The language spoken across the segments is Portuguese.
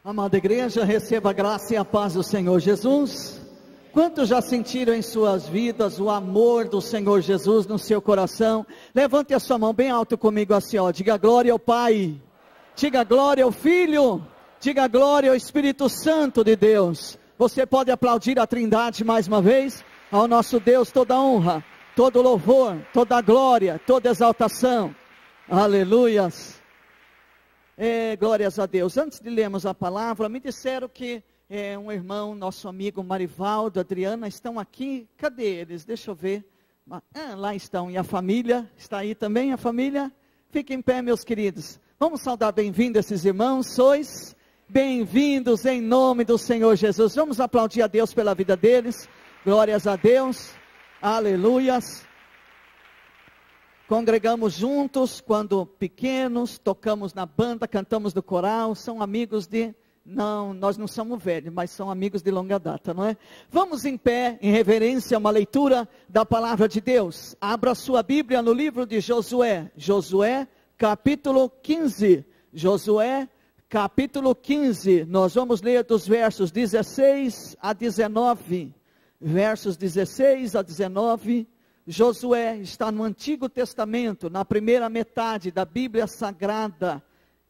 Amada igreja, receba a graça e a paz do Senhor Jesus. Quantos já sentiram em suas vidas o amor do Senhor Jesus no seu coração? Levante a sua mão bem alto comigo assim, ó. Diga glória ao Pai, diga glória ao Filho, diga glória ao Espírito Santo de Deus. Você pode aplaudir a Trindade mais uma vez? Ao nosso Deus toda honra, todo louvor, toda glória, toda exaltação. Aleluias. Glórias a Deus. Antes de lermos a palavra, me disseram que um irmão, nosso amigo Marivaldo, Adriana, estão aqui. Cadê eles? Deixa eu ver. Lá estão. E a família? Está aí também a família? Fiquem em pé, meus queridos. Vamos saudar bem-vindo esses irmãos. Sois bem-vindos em nome do Senhor Jesus. Vamos aplaudir a Deus pela vida deles. Glórias a Deus. Aleluias. Congregamos juntos quando pequenos, tocamos na banda, cantamos no coral, são amigos não, nós não somos velhos, mas são amigos de longa data, não é? Vamos em pé, em reverência a uma leitura da palavra de Deus. Abra sua Bíblia no livro de Josué, Josué capítulo 15, Josué capítulo 15, nós vamos ler dos versos 16 a 19, versos 16 a 19, Josué está no Antigo Testamento, na primeira metade da Bíblia Sagrada,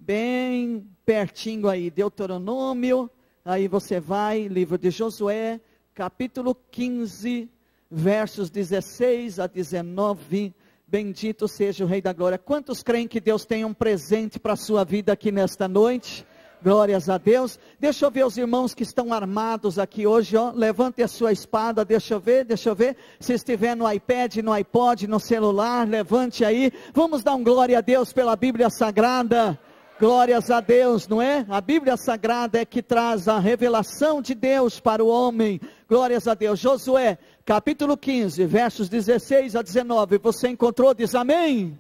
bem pertinho aí, Deuteronômio, aí você vai, livro de Josué, capítulo 15, versos 16 a 19, bendito seja o Rei da Glória. Quantos creem que Deus tem um presente para a sua vida aqui nesta noite? Glórias a Deus. Deixa eu ver os irmãos que estão armados aqui hoje, ó. Levante a sua espada, deixa eu ver. Se estiver no iPad, no iPod, no celular, levante aí. Vamos dar um glória a Deus pela Bíblia Sagrada. Glórias a Deus, não é? A Bíblia Sagrada é que traz a revelação de Deus para o homem. Glórias a Deus. Josué, capítulo 15, versos 16 a 19. Você encontrou? Diz amém.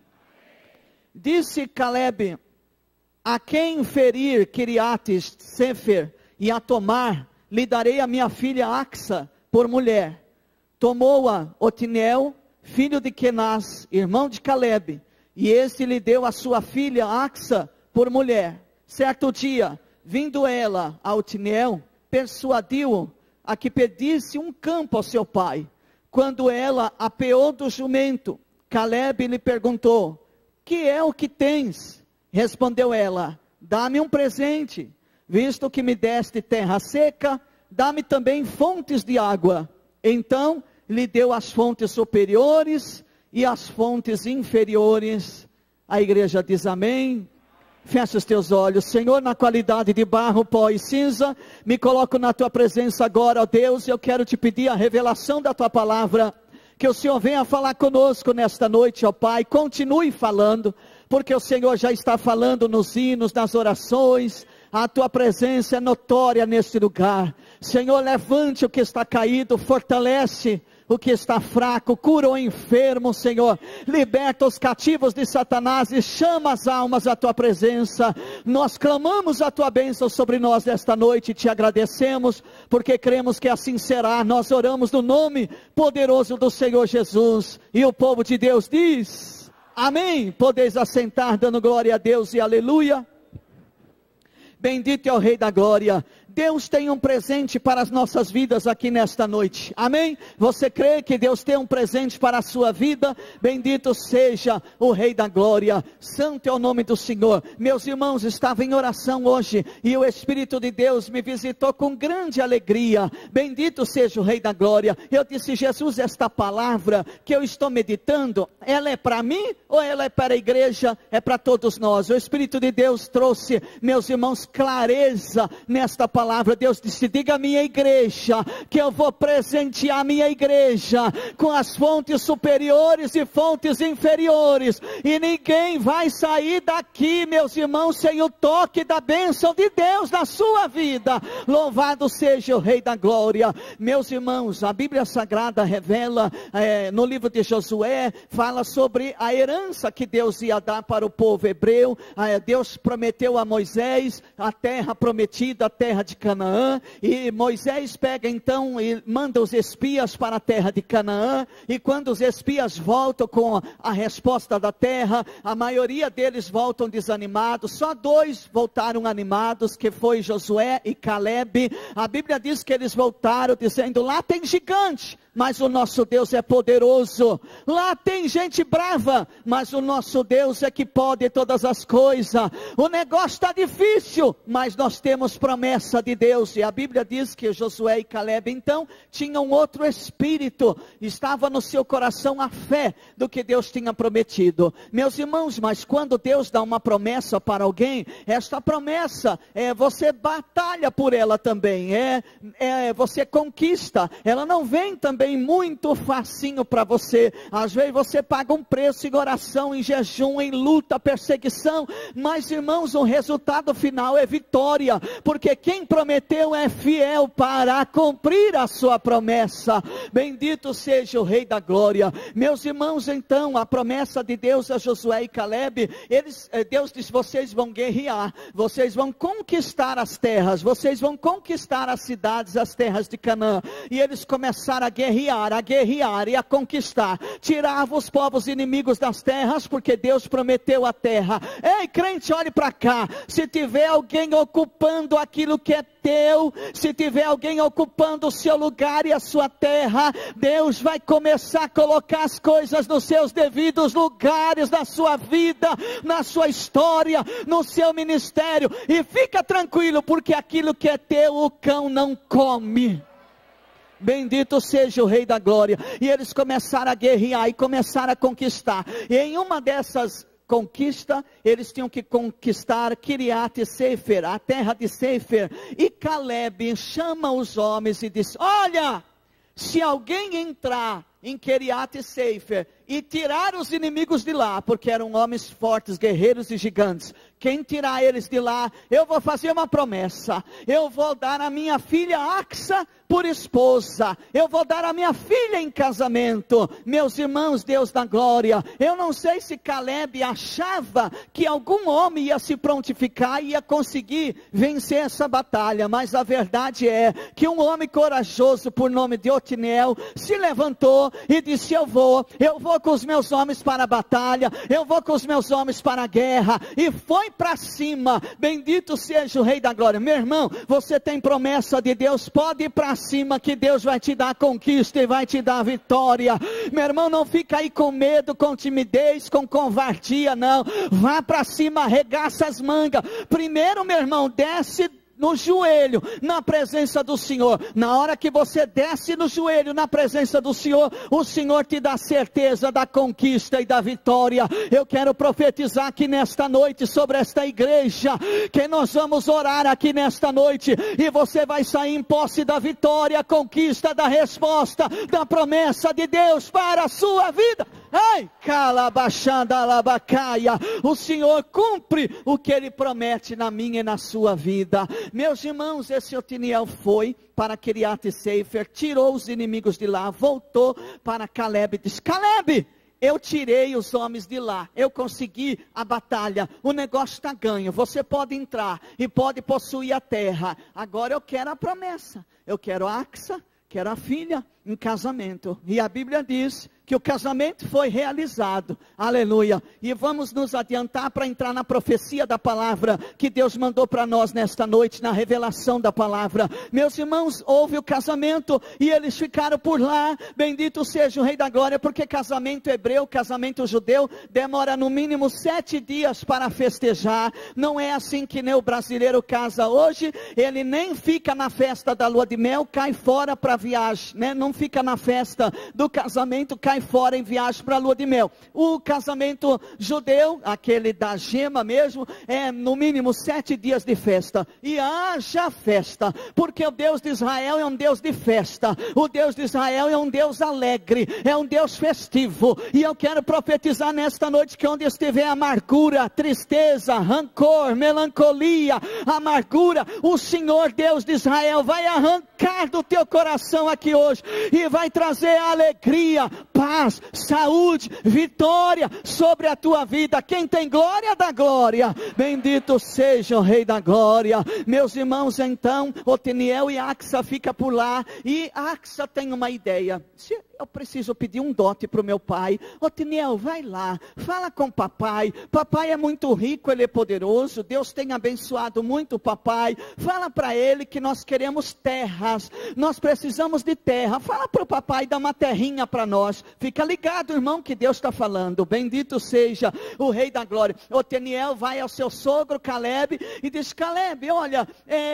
Disse Calebe: a quem ferir Quiriates Sefer e a tomar, lhe darei a minha filha Axa por mulher. Tomou-a Otiniel, filho de Kenaz, irmão de Calebe, e esse lhe deu a sua filha Axa por mulher. Certo dia, vindo ela a Otiniel, persuadiu-o a que pedisse um campo ao seu pai. Quando ela apeou do jumento, Calebe lhe perguntou: que é o que tens? Respondeu ela: dá-me um presente, visto que me deste terra seca, dá-me também fontes de água. Então lhe deu as fontes superiores e as fontes inferiores. A igreja diz amém. Fecha os teus olhos. Senhor, na qualidade de barro, pó e cinza, me coloco na tua presença agora, ó Deus, e eu quero te pedir a revelação da tua palavra, que o Senhor venha falar conosco nesta noite, ó Pai. Continue falando, porque o Senhor já está falando nos hinos, nas orações. A tua presença é notória neste lugar. Senhor, levante o que está caído, fortalece o que está fraco, cura o enfermo, Senhor, liberta os cativos de Satanás e chama as almas à tua presença. Nós clamamos a tua bênção sobre nós esta noite e te agradecemos, porque cremos que assim será. Nós oramos no nome poderoso do Senhor Jesus, e o povo de Deus diz amém. Podeis assentar dando glória a Deus e aleluia. Bendito é o Rei da Glória. Deus tem um presente para as nossas vidas aqui nesta noite, amém? Você crê que Deus tem um presente para a sua vida? Bendito seja o Rei da Glória, santo é o nome do Senhor. Meus irmãos, estava em oração hoje, e o Espírito de Deus me visitou com grande alegria. Bendito seja o Rei da Glória. Eu disse: Jesus, esta palavra que eu estou meditando, ela é para mim ou ela é para a igreja? É para todos nós. O Espírito de Deus trouxe, meus irmãos, clareza nesta palavra. Deus disse: diga à minha igreja, que eu vou presentear a minha igreja com as fontes superiores e fontes inferiores, e ninguém vai sair daqui, meus irmãos, sem o toque da bênção de Deus na sua vida. Louvado seja o Rei da Glória. Meus irmãos, a Bíblia Sagrada revela, no livro de Josué, fala sobre a herança que Deus ia dar para o povo hebreu. Deus prometeu a Moisés a terra prometida, a terra de de Canaã, e Moisés pega então e manda os espias para a terra de Canaã, e quando os espias voltam com a resposta da terra, a maioria deles voltam desanimados, só 2 voltaram animados, que foi Josué e Calebe. A Bíblia diz que eles voltaram dizendo: lá tem gigante, mas o nosso Deus é poderoso. Lá tem gente brava, mas o nosso Deus é que pode todas as coisas. O negócio está difícil, mas nós temos promessa de Deus. E a Bíblia diz que Josué e Calebe então tinham outro espírito, estava no seu coração a fé do que Deus tinha prometido. Meus irmãos, mas quando Deus dá uma promessa para alguém, esta promessa, você batalha por ela também, você conquista, ela não vem também muito facinho para você. Às vezes você paga um preço em oração, em jejum, em luta, perseguição, mas irmãos, o resultado final é vitória, porque quem prometeu é fiel para cumprir a sua promessa. Bendito seja o Rei da Glória. Meus irmãos, então a promessa de Deus a Josué e Calebe, Deus disse: vocês vão guerrear, vocês vão conquistar as terras, vocês vão conquistar as cidades, as terras de Canaã. E eles começaram a guerrear e a conquistar, tiravam os povos inimigos das terras, porque Deus prometeu a terra. Ei, crente, olhe para cá, se tiver alguém ocupando aquilo que é teu, se tiver alguém ocupando o seu lugar e a sua terra, Deus vai começar a colocar as coisas nos seus devidos lugares, na sua vida, na sua história, no seu ministério, e fica tranquilo, porque aquilo que é teu, o cão não come. Bendito seja o Rei da Glória. E eles começaram a guerrear e começaram a conquistar, e em uma dessas conquista, eles tinham que conquistar Kiriat Sefer, a terra de Sefer. E Calebe chama os homens e diz: olha, se alguém entrar em Kiriat Sefer e tirar os inimigos de lá, porque eram homens fortes, guerreiros e gigantes, quem tirar eles de lá, eu vou fazer uma promessa, eu vou dar a minha filha Axa por esposa, eu vou dar a minha filha em casamento. Meus irmãos, Deus da glória, eu não sei se Calebe achava que algum homem ia se prontificar e ia conseguir vencer essa batalha, mas a verdade é que um homem corajoso por nome de Otniel se levantou e disse: eu vou com os meus homens para a batalha, eu vou com os meus homens para a guerra, e foi para cima. Bendito seja o Rei da Glória. Meu irmão, você tem promessa de Deus, pode ir para cima, que Deus vai te dar a conquista e vai te dar a vitória. Meu irmão, não fica aí com medo, com timidez, com covardia, não. Vá para cima, arregaça as mangas. Primeiro, meu irmão, desce no joelho, na presença do Senhor. Na hora que você desce no joelho, na presença do Senhor, o Senhor te dá certeza da conquista e da vitória. Eu quero profetizar aqui nesta noite sobre esta igreja, que nós vamos orar aqui nesta noite, e você vai sair em posse da vitória, conquista, da resposta, da promessa de Deus para a sua vida. Ai, calabachanda alabacaia, o Senhor cumpre o que Ele promete na minha e na sua vida. Meus irmãos, esse Otniel foi para Kiriat Sefer, tirou os inimigos de lá, voltou para Calebe e disse: Calebe, eu tirei os homens de lá, eu consegui a batalha, o negócio está ganho, você pode entrar e pode possuir a terra, agora eu quero a promessa, eu quero a Axa, quero a filha em casamento. E a Bíblia diz que o casamento foi realizado, aleluia. E vamos nos adiantar para entrar na profecia da palavra que Deus mandou para nós nesta noite, na revelação da palavra. Meus irmãos, houve o casamento e eles ficaram por lá. Bendito seja o Rei da Glória, porque casamento hebreu, casamento judeu, demora no mínimo 7 dias para festejar. Não é assim que nem o brasileiro casa hoje, ele nem fica na festa da lua de mel, cai fora para viagem, né? Não fica na festa do casamento, cai fora em viagem para a lua de mel. O casamento judeu, aquele da gema mesmo, é no mínimo 7 dias de festa, e haja festa, porque o Deus de Israel é um Deus de festa, o Deus de Israel é um Deus alegre, é um Deus festivo. E eu quero profetizar nesta noite que onde estiver amargura, tristeza, rancor, melancolia, amargura, o Senhor Deus de Israel vai arrancar do teu coração aqui hoje, e vai trazer alegria, paz, paz, saúde, vitória sobre a tua vida. Quem tem glória, dá glória. Bendito seja o Rei da glória. Meus irmãos, então, Otiniel e Axa ficam por lá, e Axa tem uma ideia. Se eu preciso pedir um dote para o meu pai, Otiniel, vai lá, fala com o papai. Papai é muito rico, ele é poderoso, Deus tem abençoado muito o papai. Fala para ele que nós queremos terras, nós precisamos de terra. Fala para o papai dar uma terrinha para nós. Fica ligado, irmão, que Deus está falando. Bendito seja o Rei da glória. Otiniel vai ao seu sogro Caleb e diz: Caleb, olha,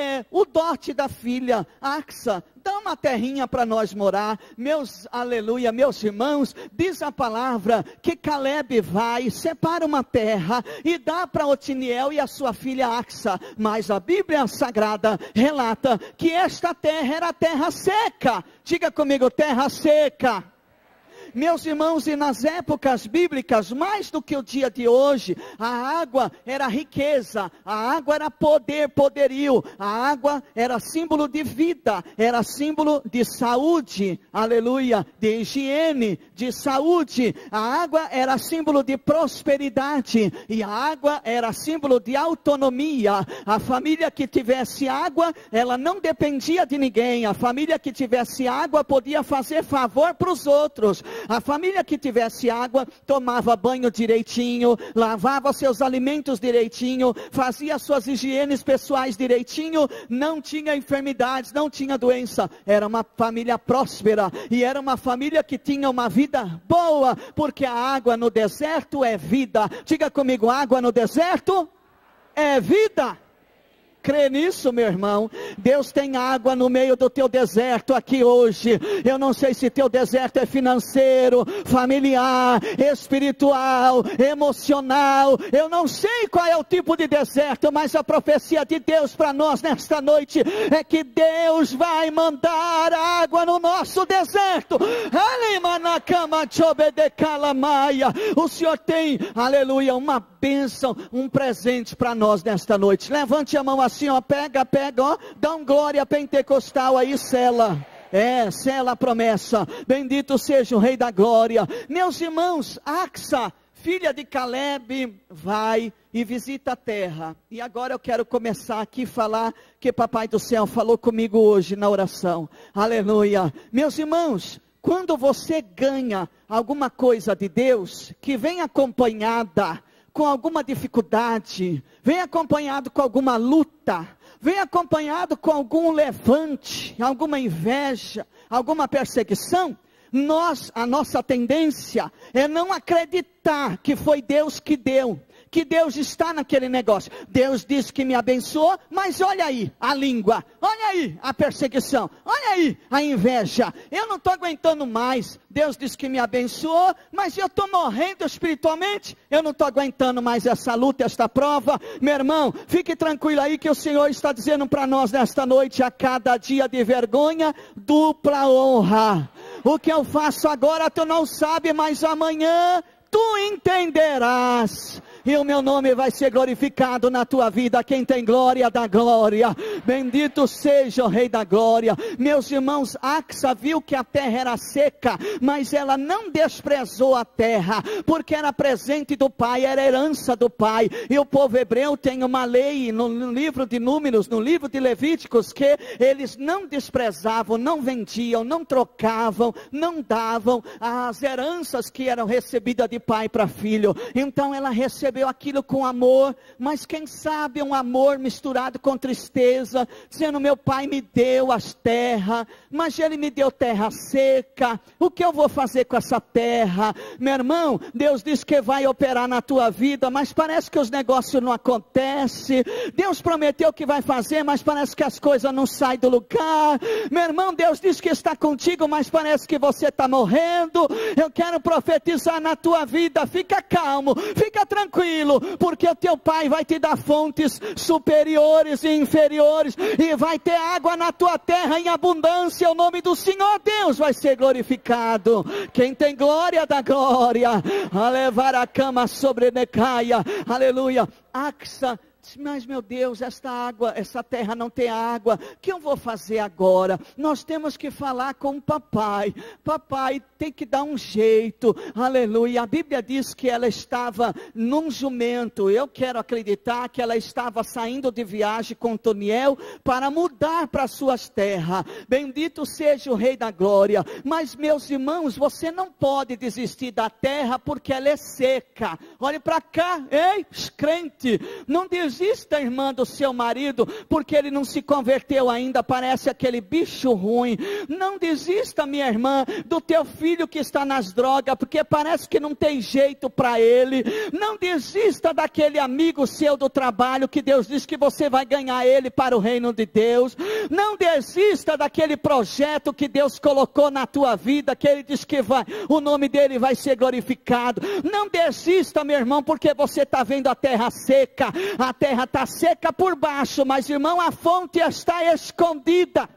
o dote da filha Axa, dá uma terrinha para nós morar. Aleluia, meus irmãos, diz a palavra que Caleb vai, separa uma terra e dá para Otiniel e a sua filha Axa. Mas a Bíblia Sagrada relata que esta terra era terra seca. Diga comigo, terra seca. Meus irmãos, e nas épocas bíblicas, mais do que o dia de hoje, a água era riqueza, a água era poder, poderio, a água era símbolo de vida, era símbolo de saúde, aleluia, de higiene, de saúde. A água era símbolo de prosperidade, e a água era símbolo de autonomia. A família que tivesse água, ela não dependia de ninguém. A família que tivesse água podia fazer favor para os outros. A família que tivesse água, tomava banho direitinho, lavava seus alimentos direitinho, fazia suas higienes pessoais direitinho, não tinha enfermidades, não tinha doença. Era uma família próspera, e era uma família que tinha uma vida boa, porque a água no deserto é vida. Diga comigo, água no deserto é vida. Crê nisso, meu irmão? Deus tem água no meio do teu deserto aqui hoje. Eu não sei se teu deserto é financeiro, familiar, espiritual, emocional. Eu não sei qual é o tipo de deserto, mas a profecia de Deus para nós nesta noite é que Deus vai mandar água no nosso deserto. O Senhor tem, aleluia, uma bênção, um presente para nós nesta noite. Levante a mão assim, ó, pega, ó, dá um glória pentecostal aí, sela. Sela a promessa. Bendito seja o Rei da glória. Meus irmãos, Axa, filha de Caleb, vai e visita a terra. E agora eu quero começar aqui a falar que Papai do Céu falou comigo hoje na oração. Aleluia. Meus irmãos, quando você ganha alguma coisa de Deus, que vem acompanhada com alguma dificuldade, vem acompanhado com alguma luta, vem acompanhado com algum levante, alguma inveja, alguma perseguição, a nossa tendência é não acreditar que foi Deus que deu, que Deus está naquele negócio. Deus disse que me abençoou, mas olha aí a língua, olha aí a perseguição, olha aí a inveja, eu não estou aguentando mais. Deus disse que me abençoou, mas eu estou morrendo espiritualmente, eu não estou aguentando mais essa luta, esta prova. Meu irmão, fique tranquilo aí que o Senhor está dizendo para nós nesta noite: a cada dia de vergonha, dupla honra. O que eu faço agora tu não sabe, mas amanhã tu entenderás. E o meu nome vai ser glorificado na tua vida. Quem tem glória, dá glória. Bendito seja o Rei da glória. Meus irmãos, Axa viu que a terra era seca, mas ela não desprezou a terra, porque era presente do pai, era herança do pai. E o povo hebreu tem uma lei no livro de Números, no livro de Levíticos, que eles não desprezavam, não vendiam, não trocavam, não davam as heranças que eram recebidas de pai para filho. Então ela recebeu aquilo com amor, mas quem sabe um amor misturado com tristeza, dizendo: meu pai me deu as terras, mas ele me deu terra seca, o que eu vou fazer com essa terra? Meu irmão, Deus diz que vai operar na tua vida, mas parece que os negócios não acontecem. Deus prometeu que vai fazer, mas parece que as coisas não saem do lugar. Meu irmão, Deus diz que está contigo, mas parece que você está morrendo. Eu quero profetizar na tua vida: fica calmo, fica tranquilo, porque o teu pai vai te dar fontes superiores e inferiores, e vai ter água na tua terra em abundância. O nome do Senhor Deus vai ser glorificado. Quem tem glória, dá glória. A levar a cama sobre Necaia, aleluia. Axa mas meu Deus, essa terra não tem água, o que eu vou fazer agora? Nós temos que falar com o papai. Papai tem que dar um jeito, aleluia. A Bíblia diz que ela estava num jumento. Eu quero acreditar que ela estava saindo de viagem com Otoniel para mudar para suas terras. Bendito seja o Rei da Glória. Mas meus irmãos, você não pode desistir da terra porque ela é seca. Olhe para cá, ei, crente, não desista, irmã, do seu marido, porque ele não se converteu ainda, parece aquele bicho ruim. Não desista, minha irmã, do teu filho que está nas drogas, porque parece que não tem jeito para ele. Não desista daquele amigo seu do trabalho, que Deus diz que você vai ganhar ele para o reino de Deus. Não desista daquele projeto que Deus colocou na tua vida, que ele diz que o nome dele vai ser glorificado. Não desista, meu irmão, porque você está vendo a terra seca. A terra está seca por baixo, mas irmão, a fonte está escondida.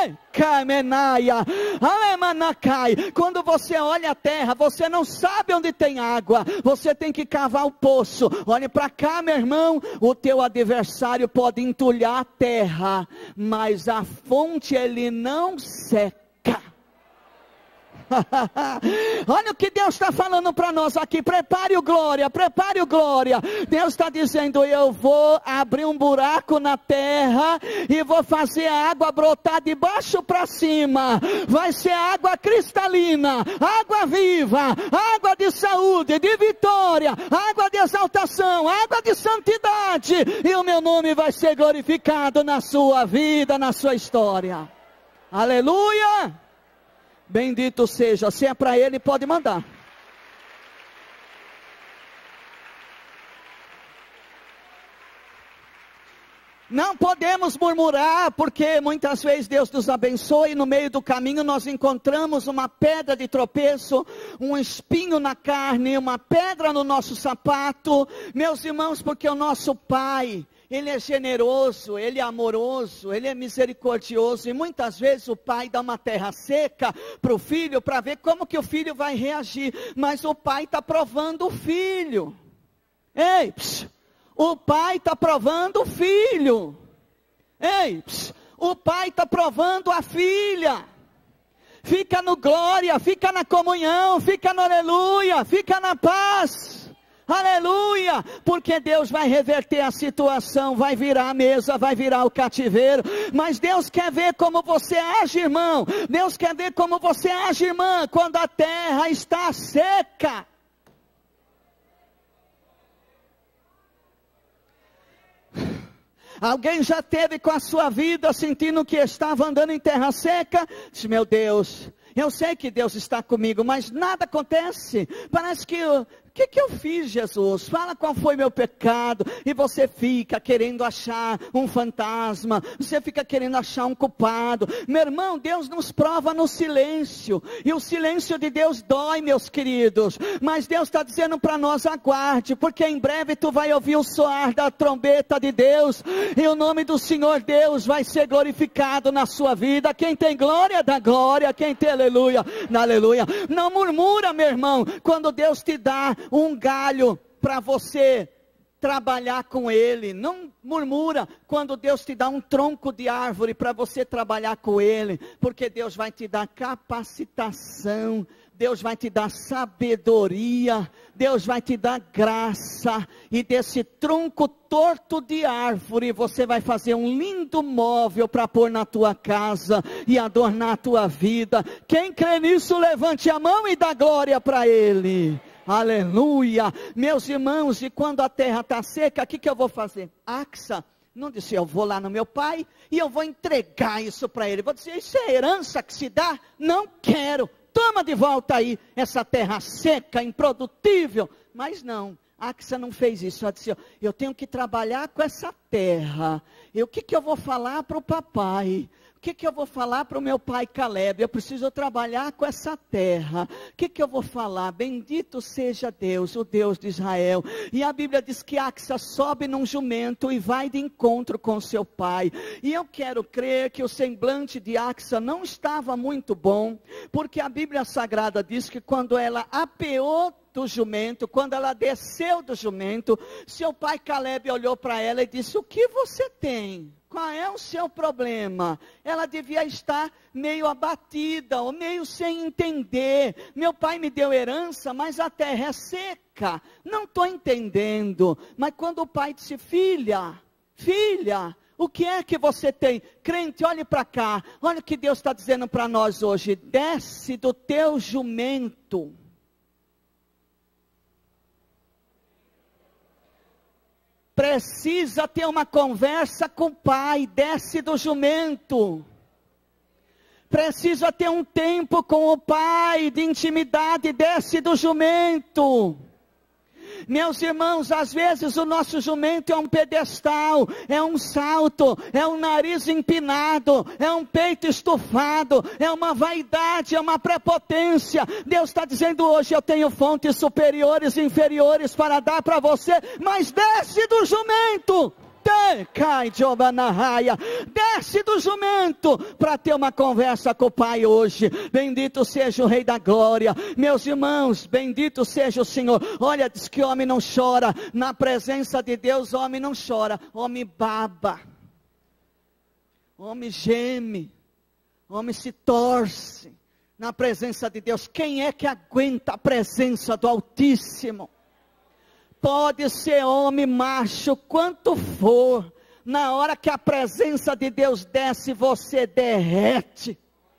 Quando você olha a terra, você não sabe onde tem água, você tem que cavar o poço. Olhe para cá, meu irmão, o teu adversário pode entulhar a terra, mas a fonte ele não seca. Olha o que Deus está falando para nós aqui. Prepare o glória, prepare o glória. Deus está dizendo: eu vou abrir um buraco na terra e vou fazer a água brotar de baixo para cima. Vai ser água cristalina, água viva, água de saúde, de vitória, água de exaltação, água de santidade, e o meu nome vai ser glorificado na sua vida, na sua história. Aleluia! Bendito seja. Se é para ele, pode mandar. Não podemos murmurar, porque muitas vezes Deus nos abençoa e no meio do caminho nós encontramos uma pedra de tropeço, um espinho na carne, uma pedra no nosso sapato. Meus irmãos, porque o nosso Pai, Ele é generoso, Ele é amoroso, Ele é misericordioso, e muitas vezes o pai dá uma terra seca para o filho, para ver como que o filho vai reagir, mas o pai está provando o filho. Ei, o pai está provando o filho. Ei, o pai está provando a filha. Fica no glória, fica na comunhão, fica no aleluia, fica na paz. Aleluia, porque Deus vai reverter a situação, vai virar a mesa, vai virar o cativeiro, mas Deus quer ver como você age, irmão. Deus quer ver como você age, irmã, quando a terra está seca. Alguém já teve com a sua vida sentindo que estava andando em terra seca? Diz: meu Deus, eu sei que Deus está comigo, mas nada acontece. Parece que o que eu fiz, Jesus? Fala qual foi meu pecado. E você fica querendo achar um fantasma, você fica querendo achar um culpado. Meu irmão, Deus nos prova no silêncio, e o silêncio de Deus dói, meus queridos, mas Deus está dizendo para nós: aguarde, porque em breve tu vai ouvir o soar da trombeta de Deus, e o nome do Senhor Deus vai ser glorificado na sua vida. Quem tem glória, dá glória. Quem tem aleluia, dá aleluia. Não murmura, meu irmão, quando Deus te dá um galho para você trabalhar com ele. Não murmura quando Deus te dá um tronco de árvore para você trabalhar com ele, porque Deus vai te dar capacitação, Deus vai te dar sabedoria, Deus vai te dar graça, e desse tronco torto de árvore você vai fazer um lindo móvel para pôr na tua casa e adornar a tua vida. Quem crê nisso, levante a mão e dá glória para ele. Aleluia, meus irmãos. E quando a terra está seca, o que eu vou fazer? Axa não disse: eu vou lá no meu pai e eu vou entregar isso para ele. Vou dizer: isso é herança que se dá? Não quero, toma de volta aí essa terra seca, improdutível. Mas não, Axa não fez isso. Ela disse: eu tenho que trabalhar com essa terra. E o que eu vou falar para o papai? O que eu vou falar para o meu pai Caleb? Eu preciso trabalhar com essa terra. O que eu vou falar? Bendito seja Deus, o Deus de Israel. E a Bíblia diz que Axa sobe num jumento e vai de encontro com seu pai. E eu quero crer que o semblante de Axa não estava muito bom, porque a Bíblia Sagrada diz que quando ela apeou do jumento, quando ela desceu do jumento, seu pai Caleb olhou para ela e disse: o que você tem? Qual é o seu problema? Ela devia estar meio abatida, ou meio sem entender. Meu pai me deu herança, mas a terra é seca. Não estou entendendo. Mas quando o pai disse: filha, o que é que você tem? Crente, olhe para cá. Olha o que Deus está dizendo para nós hoje. Desce do teu jumento. Precisa ter uma conversa com o pai. Desce do jumento. Precisa ter um tempo com o pai de intimidade. Desce do jumento. Meus irmãos, às vezes o nosso jumento é um pedestal, é um salto, é um nariz empinado, é um peito estufado, é uma vaidade, é uma prepotência. Deus está dizendo hoje: eu tenho fontes superiores e inferiores para dar para você, mas desce do jumento. Desce do jumento para ter uma conversa com o pai hoje. Bendito seja o Rei da Glória. Meus irmãos, bendito seja o Senhor. Olha, diz que homem não chora na presença de Deus. Homem não chora, homem baba, homem geme, homem se torce na presença de Deus. Quem é que aguenta a presença do Altíssimo? Pode ser homem, macho, quanto for, na hora que a presença de Deus desce, você derrete.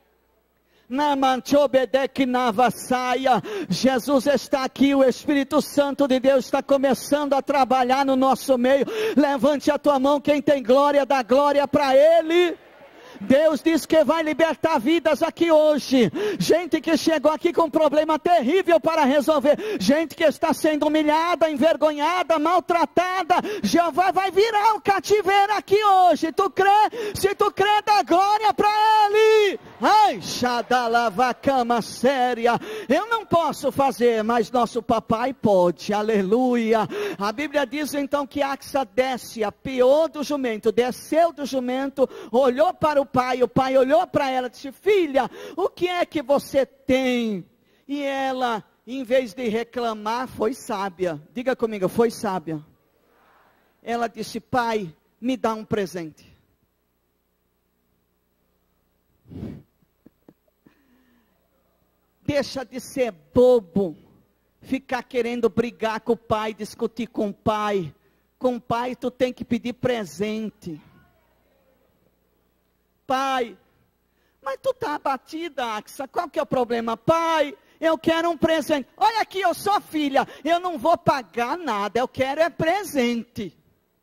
Jesus está aqui, o Espírito Santo de Deus está começando a trabalhar no nosso meio. Levante a tua mão, quem tem glória, dá glória para Ele. Deus diz que vai libertar vidas aqui hoje. Gente que chegou aqui com um problema terrível para resolver. Gente que está sendo humilhada, envergonhada, maltratada. Jeová vai virar o cativeiro aqui hoje. Tu crê? Se tu crê, dá glória para Ele. Ai, xadalavacama séria. Eu não posso fazer, mas nosso papai pode. Aleluia. A Bíblia diz então que Axa desce, apiou do jumento, desceu do jumento, olhou para o pai olhou para ela e disse: filha, o que é que você tem? E ela, em vez de reclamar, foi sábia. Diga comigo, foi sábia. Ela disse: pai, me dá um presente. Deixa de ser bobo, ficar querendo brigar com o pai, discutir com o pai. Com o pai tu tem que pedir presente. Pai, mas tu está abatida, Axa, qual que é o problema? Pai, eu quero um presente. Olha aqui, eu sou filha, eu não vou pagar nada, eu quero é presente.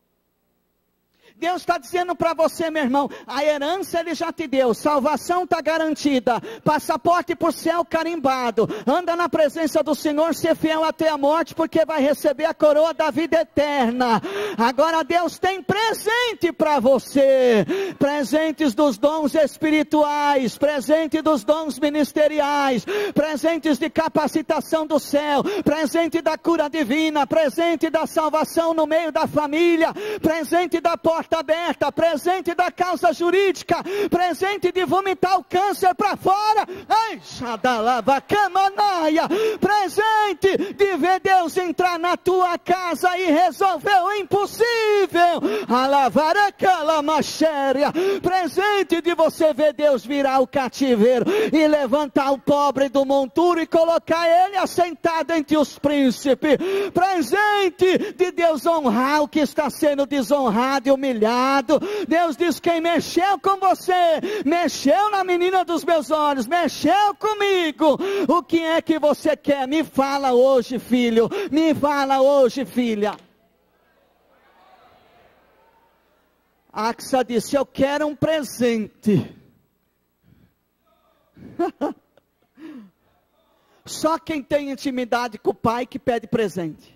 Deus está dizendo para você, meu irmão, a herança Ele já te deu, salvação está garantida, passaporte para o céu carimbado, anda na presença do Senhor, ser fiel até a morte, porque vai receber a coroa da vida eterna. Agora Deus tem presente para você, presentes dos dons espirituais, presente dos dons ministeriais, presentes de capacitação do céu, presente da cura divina, presente da salvação no meio da família, presente da porta aberta, presente da causa jurídica, presente de vomitar o câncer para fora, ai, xadalava, camanaia, presente de ver Deus entrar na tua casa e resolver o impossível, alavaracalamaxéria, presente de você ver Deus virar o cativeiro e levantar o pobre do monturo e colocar ele assentado entre os príncipes, presente de Deus honrar o que está sendo desonrado e humilhado. Deus diz: quem mexeu com você, mexeu na menina dos meus olhos, mexeu comigo. O que é que você quer? Me fala hoje, filho, me fala hoje, filha. Axa disse: eu quero um presente. Só quem tem intimidade com o pai que pede presente.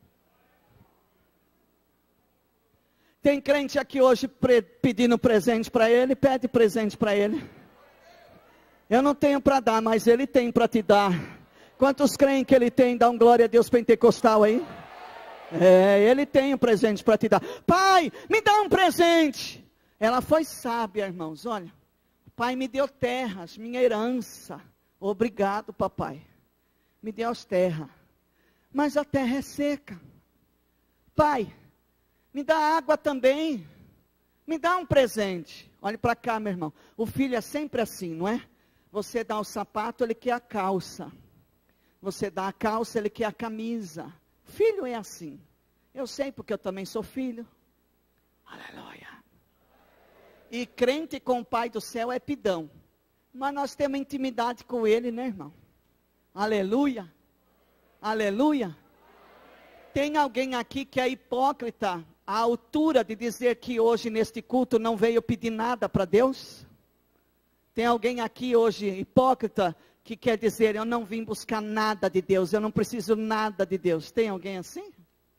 Tem crente aqui hoje pedindo presente para ele, pede presente para ele. Eu não tenho para dar, mas ele tem para te dar. Quantos creem que ele tem? Dá um glória a Deus pentecostal aí. Ele tem um presente para te dar. Pai, me dá um presente. Ela foi sábia, irmãos. Olha, o pai me deu terras, minha herança. Obrigado, papai. Me deu as terras. mas a terra é seca. Pai, me dá água também, me dá um presente. Olhe para cá, meu irmão, o filho é sempre assim, não é? Você dá o sapato, ele quer a calça. Você dá a calça, ele quer a camisa. Filho é assim. Eu sei porque eu também sou filho. Aleluia. E crente com o Pai do céu é pidão. Mas nós temos intimidade com ele, né, irmão? Aleluia. Aleluia. Tem alguém aqui que é hipócrita à altura de dizer que hoje neste culto não veio pedir nada para Deus? Tem alguém aqui hoje hipócrita que quer dizer, eu não vim buscar nada de Deus, eu não preciso nada de Deus? Tem alguém assim?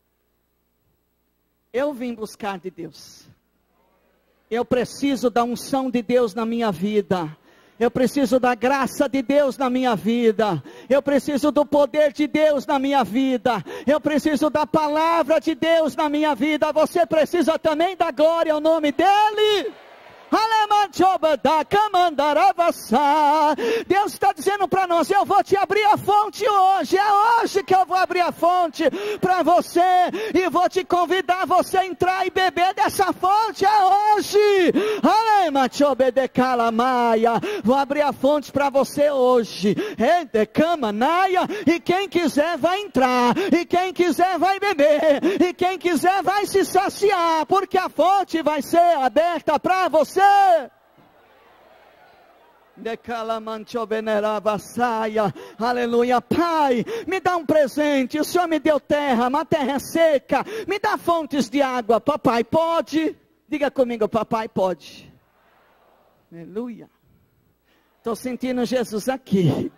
Eu vim buscar de Deus. Eu preciso da unção de Deus na minha vida. Eu preciso da graça de Deus na minha vida. Eu preciso do poder de Deus na minha vida. Eu preciso da palavra de Deus na minha vida. Você precisa também da glória ao nome dEle. Deus está dizendo para nós, eu vou te abrir a fonte hoje, é hoje que eu vou abrir a fonte para você, e vou te convidar a você entrar e beber dessa fonte, é hoje. Vou abrir a fonte para você hoje, e quem quiser vai entrar, e quem quiser vai beber, e quem quiser vai se saciar, porque a fonte vai ser aberta para você. Aleluia. Pai, me dá um presente. O Senhor me deu terra, mas a terra é seca. Me dá fontes de água. Papai pode? Diga comigo, papai pode. Aleluia. Estou sentindo Jesus aqui.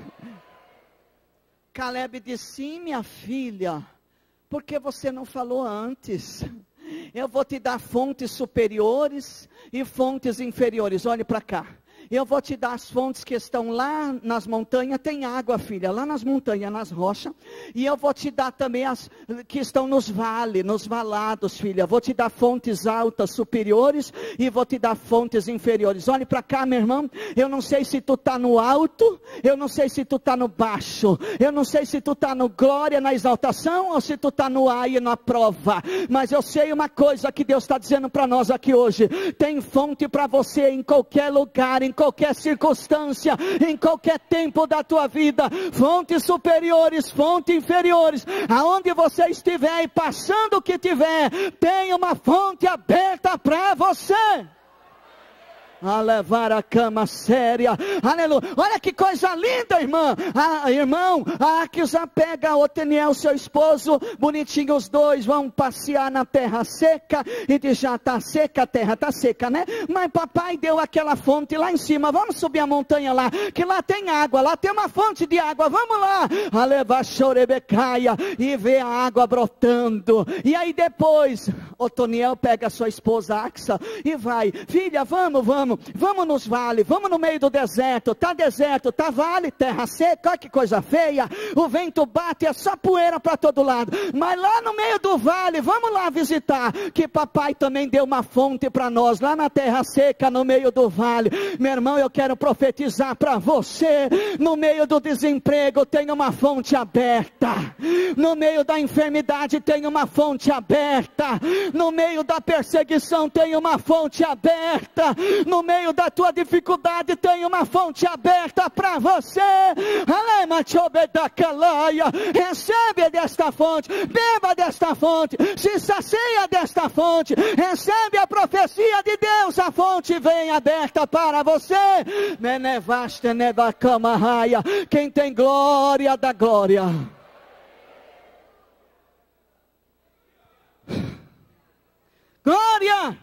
Caleb disse, sim, minha filha, por que você não falou antes? Eu vou te dar fontes superiores e fontes inferiores. Olhe para cá. Eu vou te dar as fontes que estão lá nas montanhas. Tem água, filha, lá nas montanhas, nas rochas. E eu vou te dar também as que estão nos vales, nos valados, filha. Vou te dar fontes altas, superiores. E vou te dar fontes inferiores. Olhe para cá, meu irmão. Eu não sei se tu está no alto. Eu não sei se tu está no baixo. Eu não sei se tu está no glória, na exaltação. Ou se tu está no ar e na prova. Mas eu sei uma coisa que Deus está dizendo para nós aqui hoje. Tem fonte para você em qualquer lugar, em qualquer circunstância, em qualquer tempo da tua vida, fontes superiores, fontes inferiores, aonde você estiver e passando o que tiver, tem uma fonte aberta para você. A levar a cama séria, aleluia. Olha que coisa linda, irmã. Irmão, a Aquisa pega Oteniel, seu esposo, bonitinho, os dois vão passear na terra seca, e diz, já está seca, a terra está seca, né? Mas papai deu aquela fonte lá em cima, vamos subir a montanha lá, que lá tem água, lá tem uma fonte de água, vamos lá. A levar chorebecaia, e vê a água brotando, e aí depois, Otoniel pega a sua esposa Axa, e vai, filha, vamos nos vales, vamos no meio do deserto, tá vale, terra seca, olha que coisa feia, o vento bate, é só poeira para todo lado, mas lá no meio do vale, vamos lá visitar, que papai também deu uma fonte para nós, lá na terra seca, no meio do vale. Meu irmão, eu quero profetizar para você, no meio do desemprego tem uma fonte aberta, no meio da enfermidade tem uma fonte aberta, no meio da perseguição tem uma fonte aberta, no meio da tua dificuldade tem uma fonte aberta para você. Recebe desta fonte, beba desta fonte, se sacia desta fonte, recebe a profecia de Deus, a fonte vem aberta para você. Quem tem glória da glória. Glória.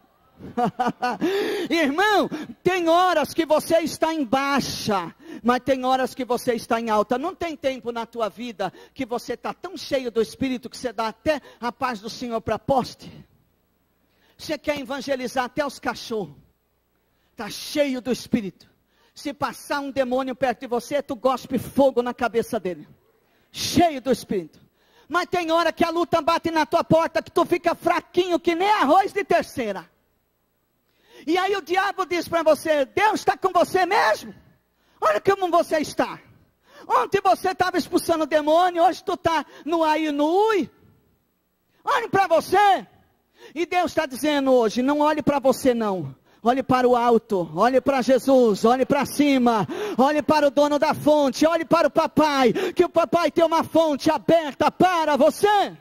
Irmão, tem horas que você está em baixa, mas tem horas que você está em alta. Não tem tempo na tua vida que você está tão cheio do Espírito que você dá até a paz do Senhor para poste. Você quer evangelizar até os cachorros, está cheio do Espírito. Se passar um demônio perto de você, tu gospe fogo na cabeça dele, cheio do Espírito. Mas tem hora que a luta bate na tua porta, que tu fica fraquinho, que nem arroz de terceira. E aí o diabo diz para você, Deus está com você mesmo? Olha como você está. Ontem você estava expulsando o demônio, hoje tu está no aí e no ui. Olhe para você. E Deus está dizendo hoje, não olhe para você não. Olhe para o alto, olhe para Jesus, olhe para cima, olhe para o dono da fonte, olhe para o papai, que o papai tem uma fonte aberta para você.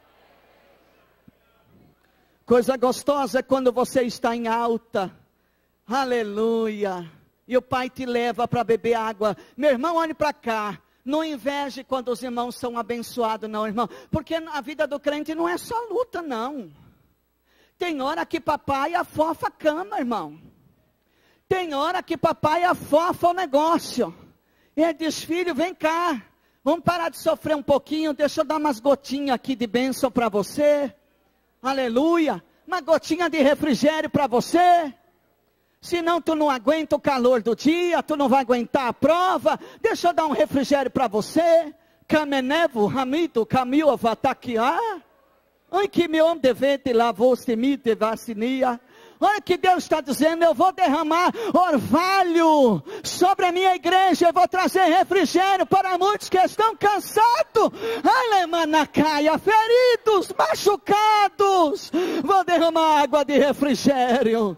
Coisa gostosa é quando você está em alta, aleluia, e o pai te leva para beber água. Meu irmão, olhe para cá, não inveje quando os irmãos são abençoados não, irmão, porque a vida do crente não é só luta não. Tem hora que papai afofa a cama, irmão. Tem hora que papai afofa o negócio. Ele diz, filho, vem cá. Vamos parar de sofrer um pouquinho. Deixa eu dar umas gotinhas aqui de bênção para você. Aleluia. Uma gotinha de refrigério para você. Senão tu não aguenta o calor do dia. Tu não vai aguentar a prova. Deixa eu dar um refrigério para você. Kamenevo, Ramido, Camil, Avatakiá. Olha que meu homem devete lavou semite vacinia. Olha que Deus está dizendo, eu vou derramar orvalho sobre a minha igreja, eu vou trazer refrigério para muitos que estão cansados, alemanacaia, feridos, machucados, vou derramar água de refrigério.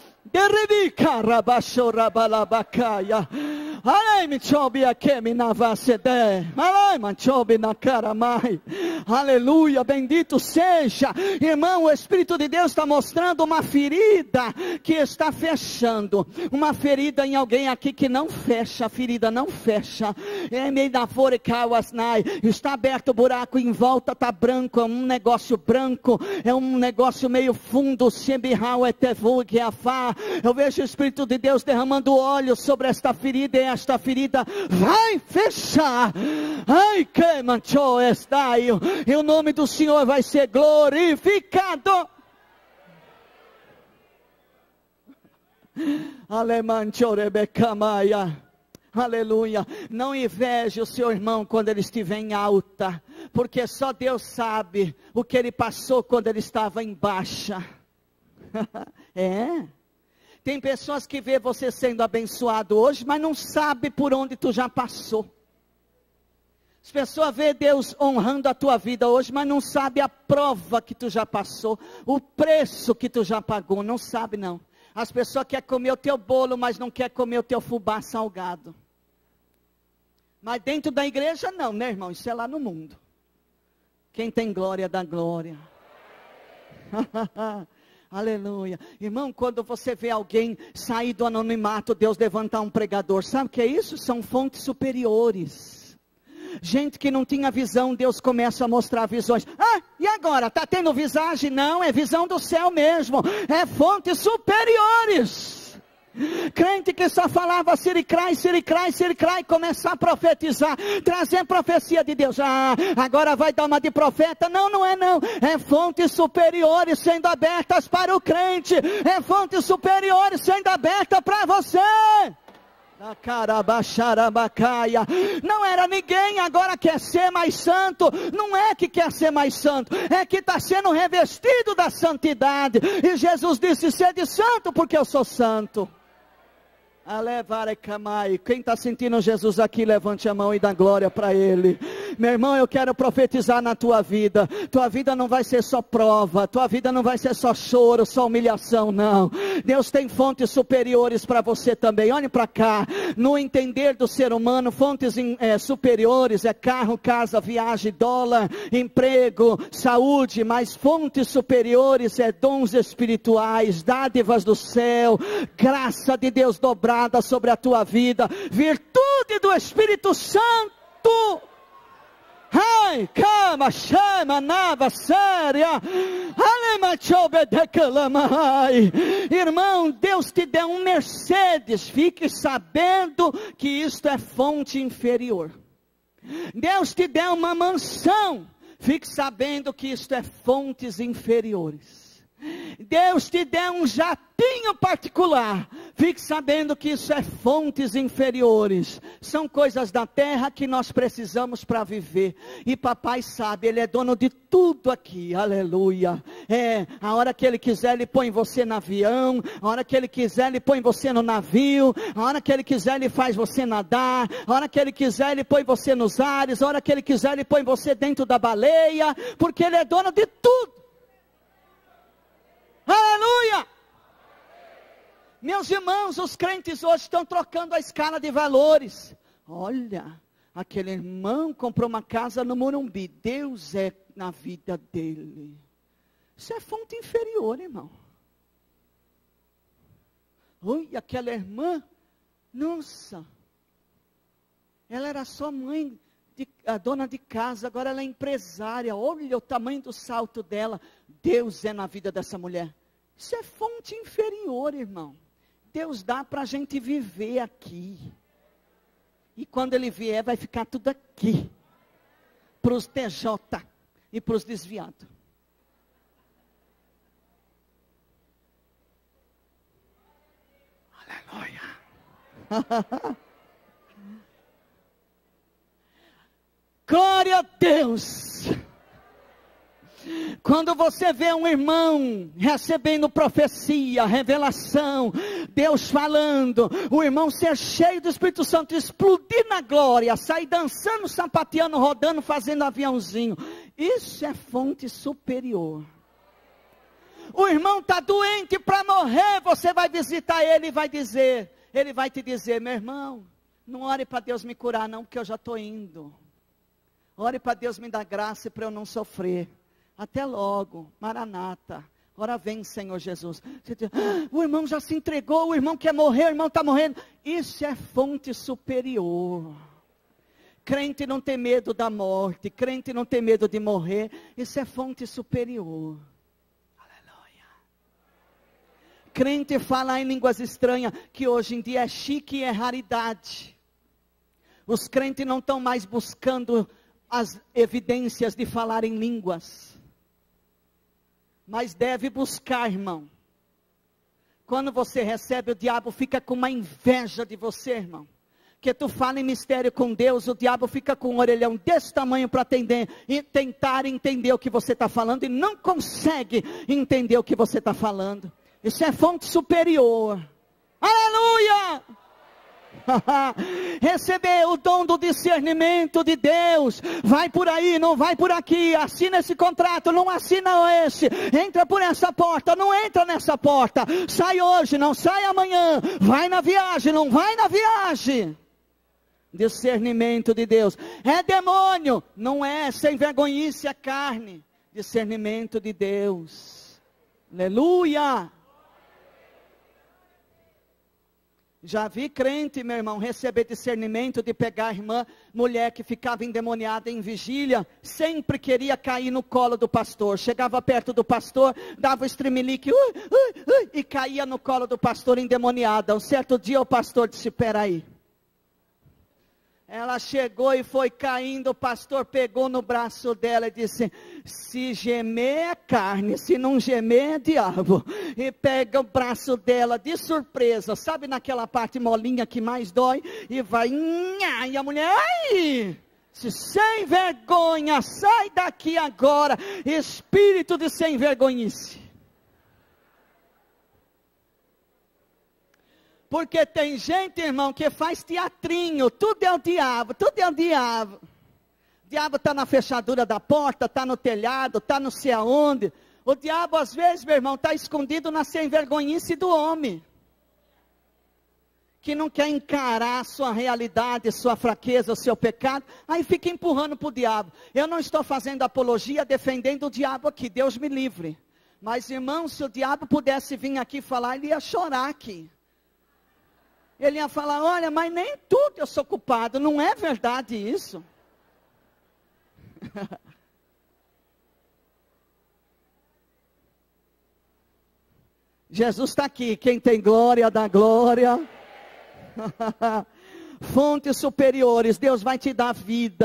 Aleluia, bendito seja. Irmão, o Espírito de Deus está mostrando uma ferida que está fechando. Uma ferida em alguém aqui que não fecha. A ferida não fecha. Está aberto o buraco em volta, está branco. É um negócio branco. É um negócio meio fundo. Eu vejo o Espírito de Deus derramando óleo sobre esta ferida, e esta ferida vai fechar. Ai, que manchou está aí. E o nome do Senhor vai ser glorificado. Aleluia. Não inveje o seu irmão quando ele estiver em alta, porque só Deus sabe o que ele passou quando ele estava em baixa. Tem pessoas que vê você sendo abençoado hoje, mas não sabe por onde tu já passou. As pessoas vê Deus honrando a tua vida hoje, mas não sabe a prova que tu já passou, o preço que tu já pagou, não sabe não. As pessoas querem comer o teu bolo, mas não querem comer o teu fubá salgado. Mas dentro da igreja não, né, irmão? Isso é lá no mundo. Quem tem glória dá glória. Aleluia. Irmão, quando você vê alguém sair do anonimato, Deus levantar um pregador, sabe o que é isso? São fontes superiores. Gente que não tinha visão, Deus começa a mostrar visões. E agora? Está tendo visagem? Não, é visão do céu mesmo. É fontes superiores. Crente que só falava siricrai, começar a profetizar, trazer profecia de Deus. Agora vai dar uma de profeta. Não, não é não. É fontes superiores sendo abertas para o crente. É fontes superiores sendo abertas para você. Não era ninguém, agora quer ser mais santo. Não é que quer ser mais santo, é que está sendo revestido da santidade. E Jesus disse, sede santo porque eu sou santo. Quem está sentindo Jesus aqui, levante a mão e dá glória para Ele. Meu irmão, eu quero profetizar na tua vida. Tua vida não vai ser só prova, tua vida não vai ser só choro, só humilhação, não. Deus tem fontes superiores para você também. Olhe para cá. No entender do ser humano, fontes superiores é carro, casa, viagem, dólar, emprego, saúde. Mas fontes superiores é dons espirituais, dádivas do céu, graça de Deus dobrada sobre a tua vida, virtude do Espírito Santo. Ai, calma, chama, nava, séria. Irmão, Deus te deu um Mercedes, fique sabendo que isto é fonte inferior. Deus te deu uma mansão, fique sabendo que isto é fontes inferiores. Deus te der um jatinho particular, fique sabendo que isso é fontes inferiores, são coisas da terra que nós precisamos para viver, e papai sabe, Ele é dono de tudo aqui, aleluia. A hora que Ele quiser, Ele põe você no avião, a hora que Ele quiser, Ele põe você no navio, a hora que Ele quiser, Ele faz você nadar, a hora que Ele quiser, Ele põe você nos ares, a hora que Ele quiser, Ele põe você dentro da baleia, porque Ele é dono de tudo. Aleluia! Meus irmãos, os crentes hoje estão trocando a escala de valores. Olha, aquele irmão comprou uma casa no Morumbi, Deus é na vida dele. Isso é fonte inferior, irmão. Oi, aquela irmã, nossa, ela era só mãe, a dona de casa, agora ela é empresária, olha o tamanho do salto dela, Deus é na vida dessa mulher. Isso é fonte inferior, irmão. Deus dá para a gente viver aqui, e quando Ele vier vai ficar tudo aqui, para os TJ e para os desviados. Aleluia. Glória a Deus. Quando você vê um irmão recebendo profecia, revelação, Deus falando, o irmão ser cheio do Espírito Santo, explodir na glória, sair dançando, sapateando, rodando, fazendo aviãozinho, isso é fonte superior. O irmão está doente para morrer, você vai visitar ele e vai dizer, ele vai te dizer, meu irmão, não ore para Deus me curar não, porque eu já estou indo. Ore para Deus me dar graça para eu não sofrer. Até logo, Maranata. Ora vem, Senhor Jesus. O irmão já se entregou, o irmão quer morrer, o irmão está morrendo. Isso é fonte superior. Crente não tem medo da morte, crente não tem medo de morrer. Isso é fonte superior. Aleluia. Crente fala em línguas estranhas, que hoje em dia é chique e é raridade. Os crentes não estão mais buscando as evidências de falar em línguas. Mas deve buscar, irmão. Quando você recebe, o diabo fica com uma inveja de você, irmão. Que tu fala em mistério com Deus, o diabo fica com um orelhão desse tamanho para tentar entender o que você está falando, e não consegue entender o que você está falando. Isso é fonte superior. Aleluia! Receber o dom do discernimento de Deus, vai por aí, não vai por aqui, assina esse contrato, não assina esse, entra por essa porta, não entra nessa porta, sai hoje, não sai amanhã, vai na viagem, não vai na viagem. Discernimento de Deus, é demônio, não é, sem vergonhice é carne, discernimento de Deus, aleluia. Já vi crente, meu irmão, receber discernimento de pegar a irmã, mulher que ficava endemoniada em vigília, sempre queria cair no colo do pastor, chegava perto do pastor, dava o estremelique, e caía no colo do pastor endemoniada. Um certo dia o pastor disse, peraí. Ela chegou e foi caindo, o pastor pegou no braço dela e disse, se gemer é carne, se não gemer é diabo. E pega o braço dela de surpresa, sabe naquela parte molinha que mais dói? E vai, e a mulher, ai! Sem vergonha, sai daqui agora, espírito de sem vergonhice. Porque tem gente, irmão, que faz teatrinho, tudo é o diabo, tudo é o diabo. O diabo está na fechadura da porta, está no telhado, está não sei aonde. O diabo às vezes, meu irmão, está escondido na sem vergonhice do homem. Que não quer encarar a sua realidade, sua fraqueza, o seu pecado, aí fica empurrando para o diabo. Eu não estou fazendo apologia, defendendo o diabo aqui, Deus me livre. Mas irmão, se o diabo pudesse vir aqui falar, ele ia chorar aqui. Ele ia falar, olha, mas nem tudo eu sou culpado, não é verdade isso? Jesus está aqui, quem tem glória, dá glória. Fontes superiores, Deus vai te dar vida.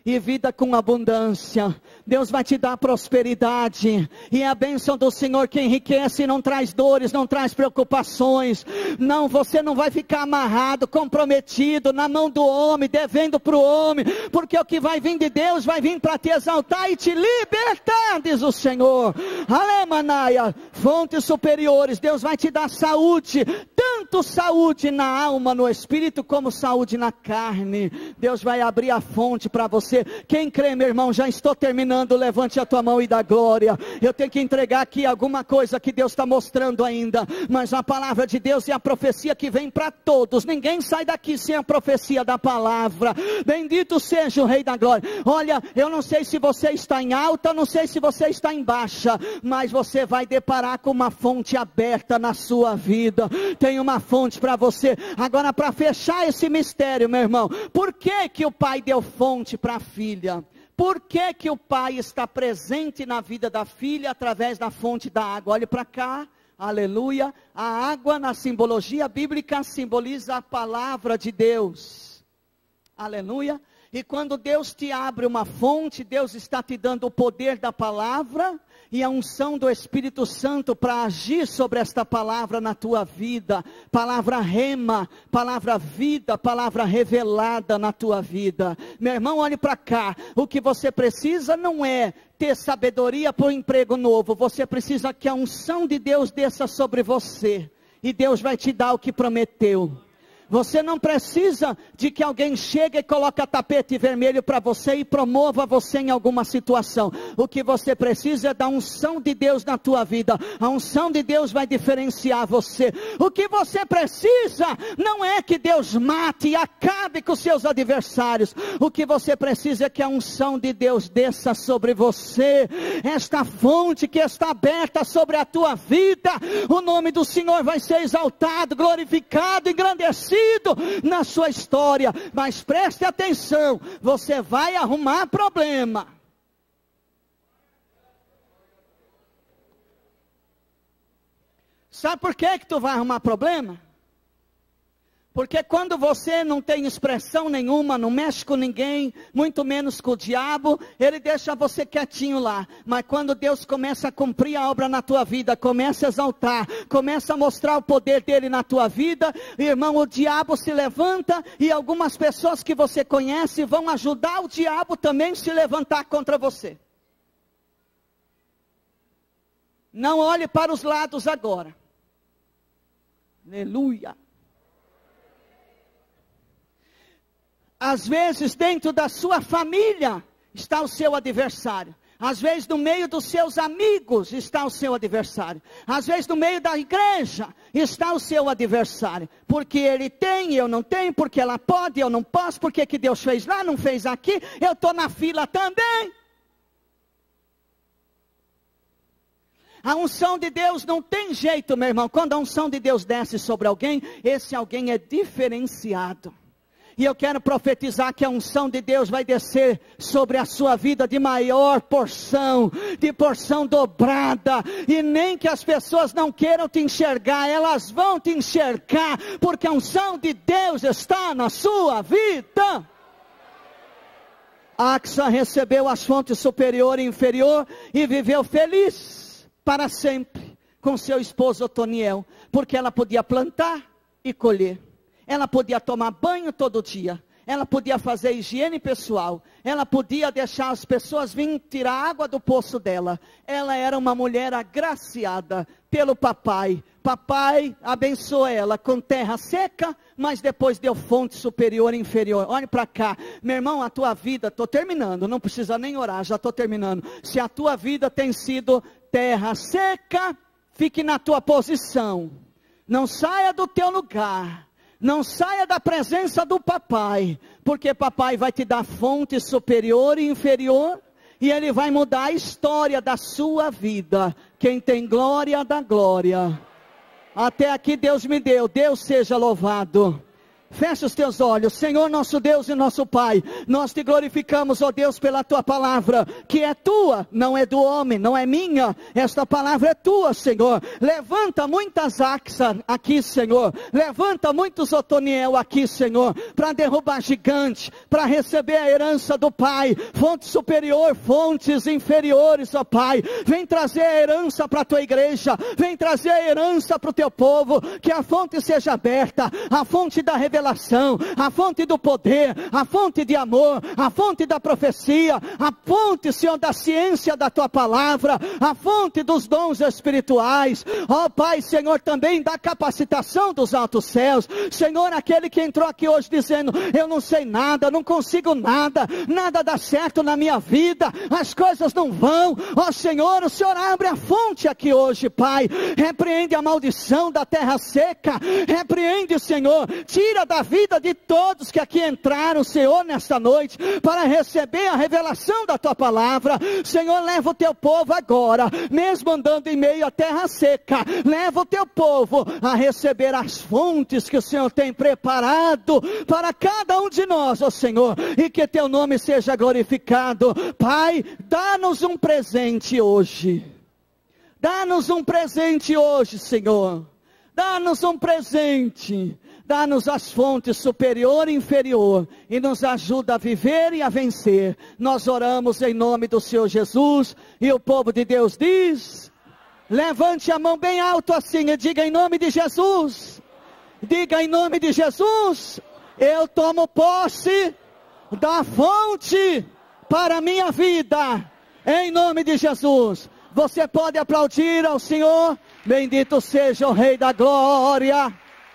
e vida com abundância. Deus vai te dar prosperidade, e é a bênção do Senhor que enriquece, não traz dores, não traz preocupações. Não, você não vai ficar amarrado, comprometido, na mão do homem, devendo para o homem, porque o que vai vir de Deus, vai vir para te exaltar e te libertar, diz o Senhor. Alemanaya, fontes superiores, Deus vai te dar saúde, tanto saúde na alma, no espírito, como saúde na carne. Deus vai abrir a fonte para você. Quem crê, meu irmão, já estou terminando, levante a tua mão e dá glória. Eu tenho que entregar aqui alguma coisa que Deus está mostrando ainda, mas a palavra de Deus é a profecia que vem para todos. Ninguém sai daqui sem a profecia da palavra. Bendito seja o Rei da Glória. Olha, eu não sei se você está em alta, não sei se você está em baixa, mas você vai deparar com uma fonte aberta na sua vida. Tem uma fonte para você. Agora, para fechar esse mistério, meu irmão, por que que o pai deu fonte para a filha? Por que que o pai está presente na vida da filha através da fonte da água? Olhe para cá, aleluia. A água na simbologia bíblica simboliza a palavra de Deus, aleluia. E quando Deus te abre uma fonte, Deus está te dando o poder da palavra e a unção do Espírito Santo para agir sobre esta palavra na tua vida. Palavra rema, palavra vida, palavra revelada na tua vida. Meu irmão, olhe para cá. O que você precisa não é ter sabedoria para o emprego novo. Você precisa que a unção de Deus desça sobre você. E Deus vai te dar o que prometeu. Você não precisa de que alguém chegue e coloque tapete vermelho para você e promova você em alguma situação. O que você precisa é da unção de Deus na tua vida. A unção de Deus vai diferenciar você. O que você precisa não é que Deus mate e acabe com seus adversários. O que você precisa é que a unção de Deus desça sobre você. Esta fonte que está aberta sobre a tua vida, o nome do Senhor vai ser exaltado, glorificado, engrandecido na sua história. Mas preste atenção, você vai arrumar problema. Sabe por que tu vai arrumar problema? Porque quando você não tem expressão nenhuma, não mexe com ninguém, muito menos com o diabo, ele deixa você quietinho lá. Mas quando Deus começa a cumprir a obra na tua vida, começa a exaltar, começa a mostrar o poder dele na tua vida, irmão, o diabo se levanta e algumas pessoas que você conhece vão ajudar o diabo também a se levantar contra você. Não olhe para os lados agora. Aleluia. Às vezes dentro da sua família está o seu adversário. Às vezes no meio dos seus amigos está o seu adversário. Às vezes no meio da igreja está o seu adversário. Porque ele tem, eu não tenho. Porque ela pode, eu não posso. Porque que Deus fez lá, não fez aqui. Eu estou na fila também. A unção de Deus não tem jeito, meu irmão. Quando a unção de Deus desce sobre alguém, esse alguém é diferenciado. E eu quero profetizar que a unção de Deus vai descer sobre a sua vida de maior porção, de porção dobrada. E nem que as pessoas não queiram te enxergar, elas vão te enxergar, porque a unção de Deus está na sua vida. Axa recebeu as fontes superior e inferior e viveu feliz para sempre com seu esposo Otoniel, porque ela podia plantar e colher. Ela podia tomar banho todo dia. Ela podia fazer higiene pessoal. Ela podia deixar as pessoas virem tirar água do poço dela. Ela era uma mulher agraciada pelo papai. Papai abençoou ela com terra seca, mas depois deu fonte superior e inferior. Olhe para cá. Meu irmão, a tua vida, estou terminando, não precisa nem orar, já estou terminando. Se a tua vida tem sido terra seca, fique na tua posição. Não saia do teu lugar. Não saia da presença do papai, porque papai vai te dar fonte superior e inferior, e ele vai mudar a história da sua vida. Quem tem glória, dá glória. Até aqui Deus me deu, Deus seja louvado. Fecha os teus olhos. Senhor nosso Deus e nosso Pai, nós te glorificamos, ó Deus, pela tua palavra, que é tua, não é do homem, não é minha. Esta palavra é tua, Senhor. Levanta muitas Axa aqui, Senhor. Levanta muitos Otoniel aqui, Senhor, para derrubar gigante, para receber a herança do Pai. Fonte superior, fontes inferiores, ó Pai. Vem trazer a herança para a tua igreja. Vem trazer a herança para o teu povo. Que a fonte seja aberta, a fonte da revelação, a fonte do poder, a fonte de amor, a fonte da profecia, a fonte, Senhor, da ciência da tua palavra, a fonte dos dons espirituais, ó Pai, Senhor, também da capacitação dos altos céus. Senhor, aquele que entrou aqui hoje dizendo, eu não sei nada, não consigo nada, nada dá certo na minha vida, as coisas não vão, ó Senhor, o Senhor abre a fonte aqui hoje, Pai, repreende a maldição da terra seca, repreende, Senhor, tira da vida de todos que aqui entraram, Senhor, nesta noite, para receber a revelação da tua palavra. Senhor, leva o teu povo agora, mesmo andando em meio à terra seca, leva o teu povo a receber as fontes que o Senhor tem preparado para cada um de nós, ó Senhor, e que teu nome seja glorificado. Pai, dá-nos um presente hoje, dá-nos um presente hoje, Senhor, dá-nos um presente. Dá-nos as fontes superior e inferior, e nos ajuda a viver e a vencer. Nós oramos em nome do Senhor Jesus, e o povo de Deus diz, levante a mão bem alto assim, e diga em nome de Jesus, diga em nome de Jesus, eu tomo posse da fonte para a minha vida, em nome de Jesus. Você pode aplaudir ao Senhor, bendito seja o Rei da Glória.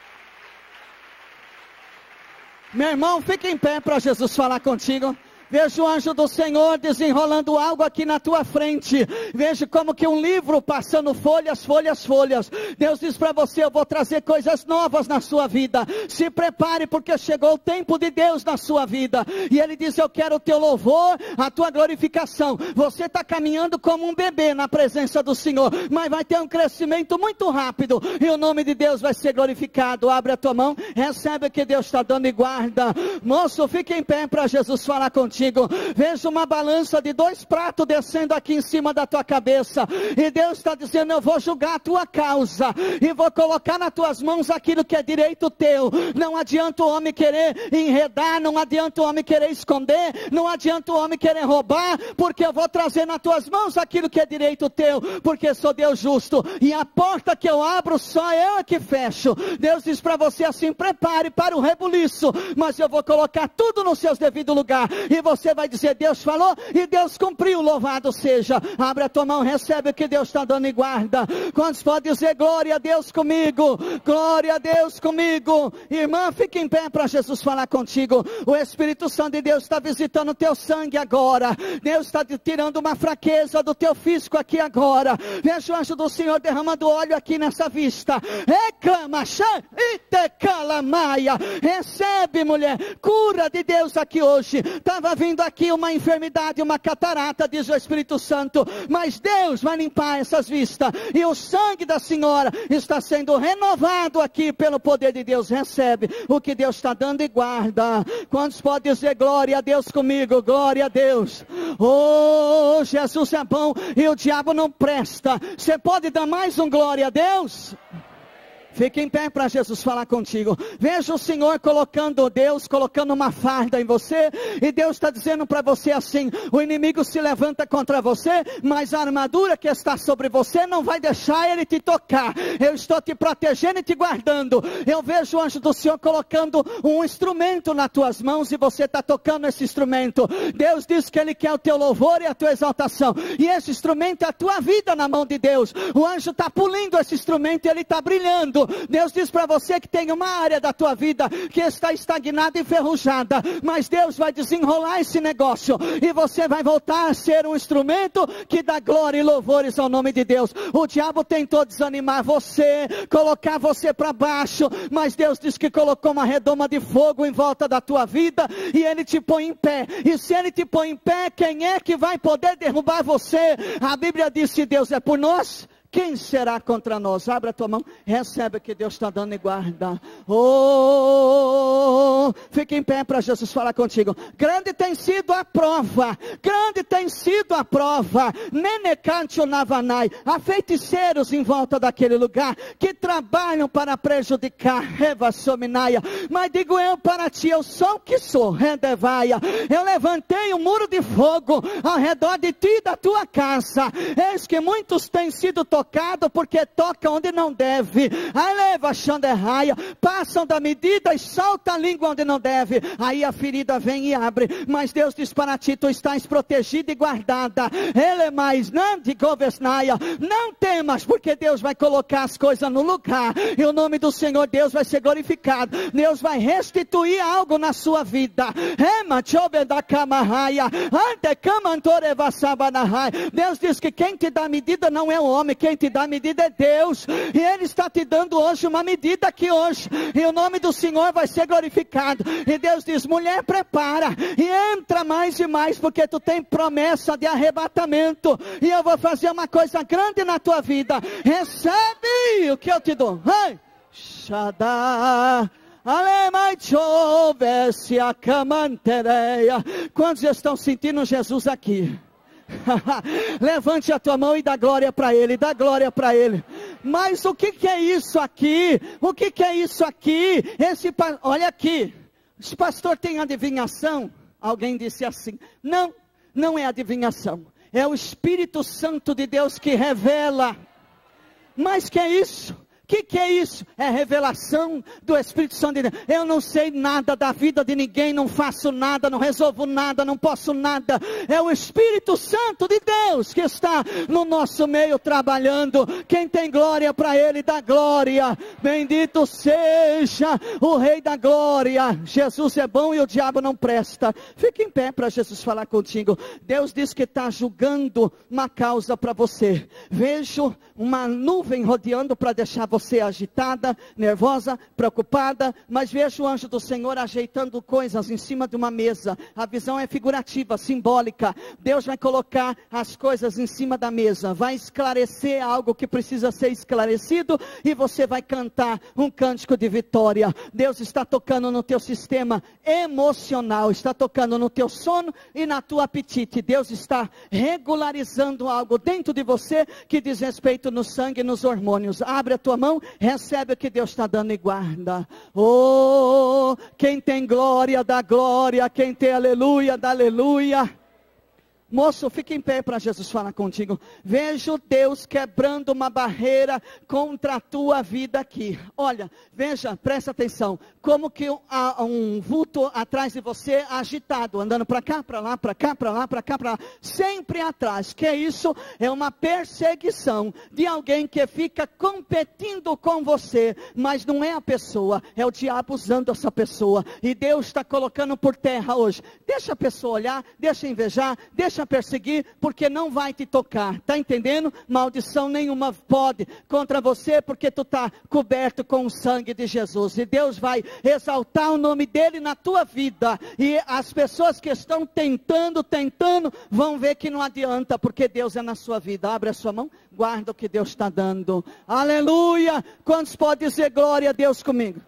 Meu irmão, fique em pé para Jesus falar contigo. Veja o anjo do Senhor desenrolando algo aqui na tua frente. Veja como que um livro passando folhas, folhas, folhas. Deus diz para você, eu vou trazer coisas novas na sua vida. Se prepare porque chegou o tempo de Deus na sua vida. E Ele diz, eu quero o teu louvor, a tua glorificação. Você está caminhando como um bebê na presença do Senhor. Mas vai ter um crescimento muito rápido. E o nome de Deus vai ser glorificado. Abre a tua mão, recebe o que Deus está dando e guarda. Moço, fique em pé para Jesus falar contigo. Veja uma balança de 2 pratos descendo aqui em cima da tua cabeça, e Deus está dizendo, eu vou julgar a tua causa, e vou colocar nas tuas mãos aquilo que é direito teu. Não adianta o homem querer enredar, não adianta o homem querer esconder, não adianta o homem querer roubar, porque eu vou trazer nas tuas mãos aquilo que é direito teu, porque sou Deus justo, e a porta que eu abro, só eu é que fecho. Deus diz para você assim, prepare para o rebuliço, mas eu vou colocar tudo no seu devido lugar, e você vai dizer, Deus falou e Deus cumpriu, louvado seja. Abre a tua mão, recebe o que Deus está dando e guarda. Quantos podem dizer, glória a Deus comigo, glória a Deus comigo? Irmã, fique em pé para Jesus falar contigo. O Espírito Santo de Deus está visitando o teu sangue agora. Deus está tirando uma fraqueza do teu físico aqui agora. Veja o anjo do Senhor derramando óleo aqui nessa vista. Reclama, recebe, mulher, cura de Deus aqui hoje. Estava vindo aqui uma enfermidade, uma catarata, diz o Espírito Santo, mas Deus vai limpar essas vistas, e o sangue da senhora está sendo renovado aqui pelo poder de Deus. Recebe o que Deus está dando e guarda. Quantos podem dizer glória a Deus comigo? Glória a Deus. Oh, Jesus é bom e o diabo não presta. Você pode dar mais um glória a Deus? Fique em pé para Jesus falar contigo. Veja o Senhor colocando, Deus colocando uma farda em você, e Deus está dizendo para você assim, o inimigo se levanta contra você, mas a armadura que está sobre você não vai deixar ele te tocar. Eu estou te protegendo e te guardando. Eu vejo o anjo do Senhor colocando um instrumento nas tuas mãos, e você está tocando esse instrumento. Deus diz que Ele quer o teu louvor e a tua exaltação, e esse instrumento é a tua vida na mão de Deus. O anjo está pulindo esse instrumento e ele está brilhando. Deus diz para você que tem uma área da tua vida que está estagnada e enferrujada, mas Deus vai desenrolar esse negócio, e você vai voltar a ser um instrumento que dá glória e louvores ao nome de Deus. O diabo tentou desanimar você, colocar você para baixo, mas Deus diz que colocou uma redoma de fogo em volta da tua vida, e Ele te põe em pé. E se Ele te põe em pé, quem é que vai poder derrubar você? A Bíblia diz: se Deus é por nós, Quem será contra nós? Abre a tua mão, recebe o que Deus está dando e guarda. Oh, fique em pé para Jesus falar contigo. Grande tem sido a prova, grande tem sido a prova. Nenecantio navanai, há feiticeiros em volta daquele lugar, que trabalham para prejudicar, Revassominaia. Mas digo eu para ti, eu sou o que sou, Redevaia. Eu levantei um muro de fogo ao redor de ti e da tua casa. Eis que muitos têm sido tocados, porque tocam onde não deve. Aí leva xanderraia, passam da medida e solta a língua onde não deve. Aí a ferida vem e abre. Mas Deus diz para ti, tu estás protegida e guardada. Ele é mais, não te govesnaia. Não temas, porque Deus vai colocar as coisas no lugar. E o nome do Senhor Deus vai ser glorificado. Deus vai restituir algo na sua vida. Deus diz que quem te dá medida não é o homem, quem te dá medida é Deus, e Ele está te dando hoje uma medida aqui hoje, e o nome do Senhor vai ser glorificado. E Deus diz, mulher, prepara, e entra mais e mais, porque tu tem promessa de arrebatamento, e eu vou fazer uma coisa grande na tua vida. Recebe o que eu te dou. Ai, Shaddai. Quantos estão sentindo Jesus aqui? Levante a tua mão e dá glória para Ele, dá glória para Ele. Mas o que é isso aqui? O que é isso aqui? Olha aqui, esse pastor tem adivinhação? Alguém disse assim, não, não é adivinhação, é o Espírito Santo de Deus que revela. Mas que é isso? Que é isso? É revelação do Espírito Santo de Deus. Eu não sei nada da vida de ninguém, não faço nada, não resolvo nada, não posso nada. É o Espírito Santo de Deus que está no nosso meio trabalhando. Quem tem glória para Ele, dá glória. Bendito seja o Rei da glória. Jesus é bom e o diabo não presta. Fique em pé para Jesus falar contigo. Deus diz que está julgando uma causa para você. Vejo uma nuvem rodeando para deixar você agitada, nervosa, preocupada, mas vejo o anjo do Senhor ajeitando coisas em cima de uma mesa. A visão é figurativa, simbólica. Deus vai colocar as coisas em cima da mesa, vai esclarecer algo que precisa ser esclarecido, e você vai cantar um cântico de vitória. Deus está tocando no teu sistema emocional, está tocando no teu sono e na tua apetite. Deus está regularizando algo dentro de você que diz respeito no sangue e nos hormônios. Abre a tua mão, recebe o que Deus está dando e guarda. Oh, quem tem glória, dá glória. Quem tem aleluia, dá aleluia. Moço, fique em pé para Jesus falar contigo. Vejo Deus quebrando uma barreira contra a tua vida aqui. Olha, veja, presta atenção. Como que há um vulto atrás de você agitado, andando para cá, para lá, para cá, para lá, para cá, para lá. Sempre atrás. Que é isso? É uma perseguição de alguém que fica competindo com você. Mas não é a pessoa, é o diabo usando essa pessoa. E Deus está colocando por terra hoje. Deixa a pessoa olhar, deixa invejar, deixa perseguir, porque não vai te tocar, está entendendo? Maldição nenhuma pode contra você, porque tu está coberto com o sangue de Jesus, e Deus vai exaltar o nome dele na tua vida, e as pessoas que estão tentando, vão ver que não adianta, porque Deus é na sua vida. Abre a sua mão, guarda o que Deus está dando. Aleluia! Quantos podem dizer glória a Deus comigo?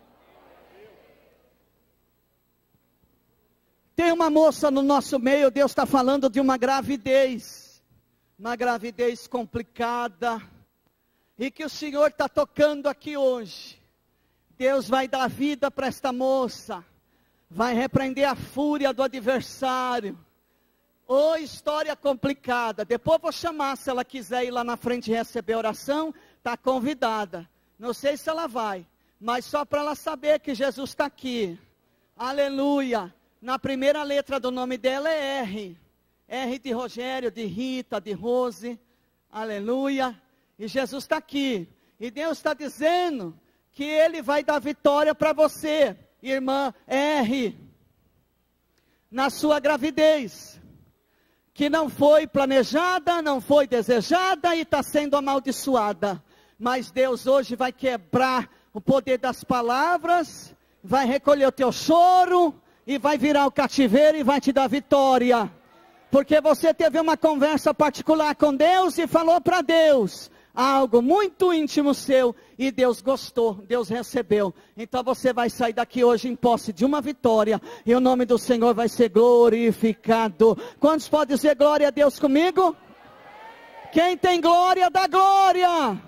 Tem uma moça no nosso meio, Deus está falando de uma gravidez complicada, e que o Senhor está tocando aqui hoje. Deus vai dar vida para esta moça, vai repreender a fúria do adversário. Oh, história complicada. Depois vou chamar, se ela quiser ir lá na frente e receber oração, está convidada. Não sei se ela vai, mas só para ela saber que Jesus está aqui. Aleluia. Na primeira letra do nome dela é R. R de Rogério, de Rita, de Rose. Aleluia. E Jesus está aqui. E Deus está dizendo que Ele vai dar vitória para você, irmã R. Na sua gravidez. Que não foi planejada, não foi desejada e está sendo amaldiçoada. Mas Deus hoje vai quebrar o poder das palavras, vai recolher o teu choro, e vai virar o cativeiro e vai te dar vitória. Porque você teve uma conversa particular com Deus e falou para Deus: algo muito íntimo seu, e Deus gostou, Deus recebeu. Então você vai sair daqui hoje em posse de uma vitória, e o nome do Senhor vai ser glorificado. Quantos podem dizer glória a Deus comigo? Quem tem glória, dá glória.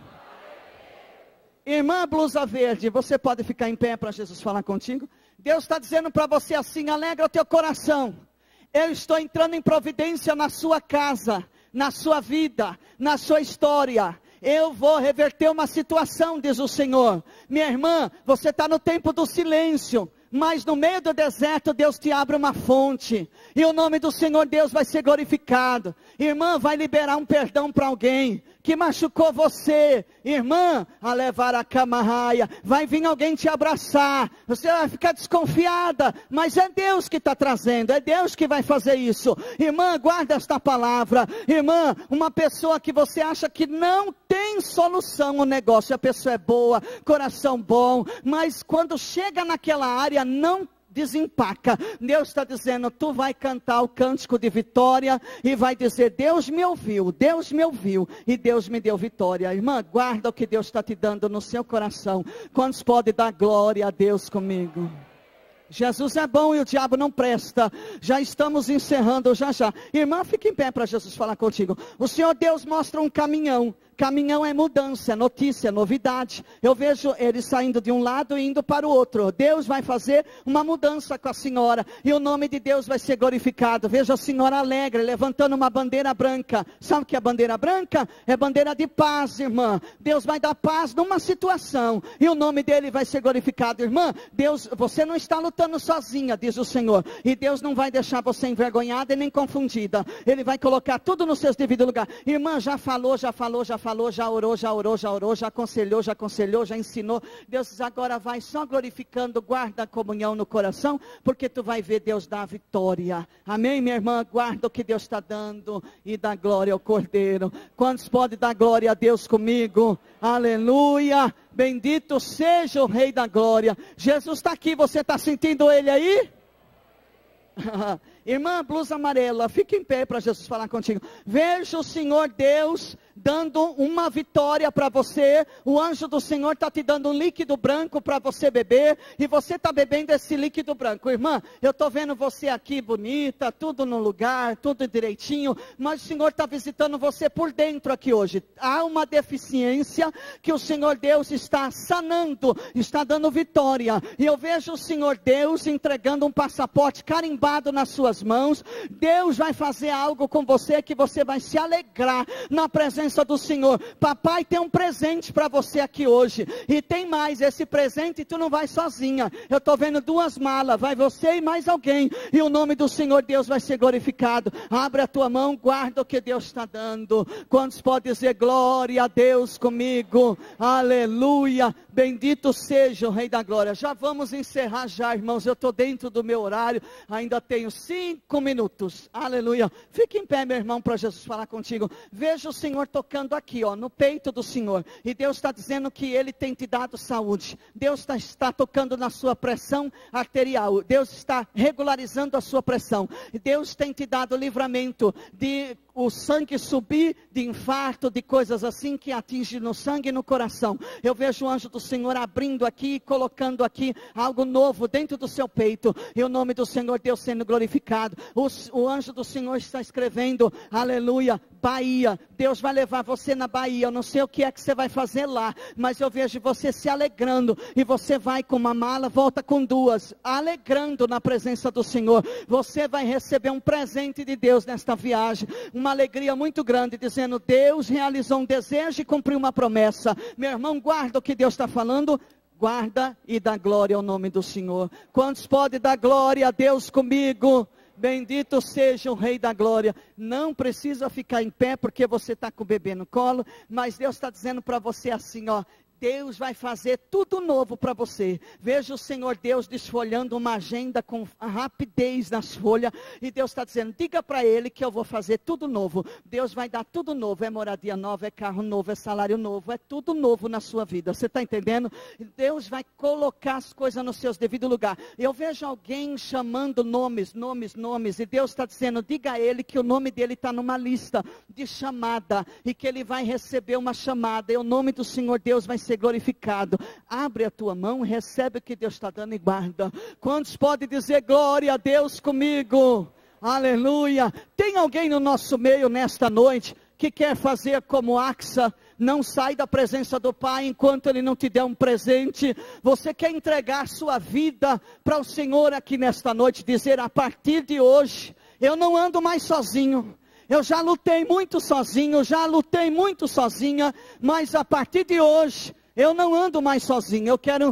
Irmã blusa verde, você pode ficar em pé para Jesus falar contigo? Deus está dizendo para você assim: alegra o teu coração. Eu estou entrando em providência na sua casa, na sua vida, na sua história. Eu vou reverter uma situação, diz o Senhor. Minha irmã, você está no tempo do silêncio, mas no meio do deserto Deus te abre uma fonte, e o nome do Senhor Deus vai ser glorificado. Irmã, vai liberar um perdão para alguém que machucou você. Irmã, a levar a camarraia, vai vir alguém te abraçar, você vai ficar desconfiada, mas é Deus que está trazendo, é Deus que vai fazer isso. Irmã, guarda esta palavra. Irmã, uma pessoa que você acha que não tem solução o negócio, a pessoa é boa, coração bom, mas quando chega naquela área, não desempaca. Deus está dizendo: tu vai cantar o cântico de vitória, e vai dizer: Deus me ouviu, e Deus me deu vitória. Irmã, guarda o que Deus está te dando no seu coração. Quantos podem dar glória a Deus comigo? Jesus é bom e o diabo não presta. Já estamos encerrando, já. Irmã, fique em pé para Jesus falar contigo. O Senhor Deus mostra um caminhão. Caminhão é mudança, é notícia, é novidade. Eu vejo ele saindo de um lado e indo para o outro. Deus vai fazer uma mudança com a senhora, e o nome de Deus vai ser glorificado. Vejo a senhora alegre, levantando uma bandeira branca. Sabe o que é bandeira branca? É bandeira de paz, irmã. Deus vai dar paz numa situação, e o nome dele vai ser glorificado. Irmã, Deus, você não está lutando sozinha, diz o Senhor. E Deus não vai deixar você envergonhada e nem confundida. Ele vai colocar tudo nos seus devidos lugares. Irmã, já falou, já orou, já aconselhou, já ensinou. Deus diz: agora vai só glorificando, guarda a comunhão no coração, porque tu vai ver Deus dar a vitória. Amém, minha irmã? Guarda o que Deus está dando, e dá glória ao Cordeiro. Quantos podem dar glória a Deus comigo? Aleluia! Bendito seja o Rei da Glória. Jesus está aqui, você está sentindo Ele aí? Irmã blusa amarela, fique em pé para Jesus falar contigo. Veja o Senhor Deus dando uma vitória para você. O anjo do Senhor está te dando um líquido branco para você beber, e você está bebendo esse líquido branco. Irmã, eu estou vendo você aqui bonita, tudo no lugar, tudo direitinho, mas o Senhor está visitando você por dentro aqui hoje. Há uma deficiência que o Senhor Deus está sanando, está dando vitória, e eu vejo o Senhor Deus entregando um passaporte carimbado nas suas mãos. Deus vai fazer algo com você, que você vai se alegrar na presença do Senhor. Papai tem um presente para você aqui hoje, e tem mais, esse presente tu não vai sozinha. Eu estou vendo 2 malas, vai você e mais alguém, e o nome do Senhor Deus vai ser glorificado. Abre a tua mão, guarda o que Deus está dando. Quantos podem dizer glória a Deus comigo? Aleluia, bendito seja o Rei da Glória. Já vamos encerrar já, irmãos, eu estou dentro do meu horário, ainda tenho 5 minutos, aleluia. Fique em pé, meu irmão, para Jesus falar contigo. Veja o Senhor tocando aqui, ó, no peito do Senhor, e Deus está dizendo que Ele tem te dado saúde. Deus está tocando na sua pressão arterial, Deus está regularizando a sua pressão, Deus tem te dado livramento de o sangue subir, de infarto, de coisas assim que atinge no sangue e no coração. Eu vejo o anjo do Senhor abrindo aqui, colocando aqui algo novo dentro do seu peito, e o nome do Senhor Deus sendo glorificado. O anjo do Senhor está escrevendo, aleluia, Bahia. Deus vai levar você na Bahia. Eu não sei o que é que você vai fazer lá, mas eu vejo você se alegrando, e você vai com uma mala, volta com 2, alegrando na presença do Senhor. Você vai receber um presente de Deus nesta viagem, uma alegria muito grande, dizendo: Deus realizou um desejo e cumpriu uma promessa. Meu irmão, guarda o que Deus está falando, guarda e dá glória ao nome do Senhor. Quantos podem dar glória a Deus comigo? Bendito seja o Rei da Glória. Não precisa ficar em pé porque você está com o bebê no colo, mas Deus está dizendo para você assim, ó: Deus vai fazer tudo novo para você. Veja o Senhor Deus desfolhando uma agenda com rapidez nas folhas. E Deus está dizendo, diga para Ele que eu vou fazer tudo novo. Deus vai dar tudo novo. É moradia nova, é carro novo, é salário novo. É tudo novo na sua vida. Você está entendendo? Deus vai colocar as coisas nos seus devidos lugares. Eu vejo alguém chamando nomes. E Deus está dizendo, diga a Ele que o nome dele está numa lista de chamada. E que ele vai receber uma chamada. E o nome do Senhor Deus vai ser glorificado. Abre a tua mão, recebe o que Deus está dando e guarda. Quantos podem dizer glória a Deus comigo? Aleluia. Tem alguém no nosso meio nesta noite que quer fazer como Axa? Não sai da presença do Pai enquanto Ele não te der um presente. Você quer entregar sua vida para o Senhor aqui nesta noite, dizer a partir de hoje, eu não ando mais sozinho. Eu já lutei muito sozinho, já lutei muito sozinha, mas a partir de hoje, eu não ando mais sozinho.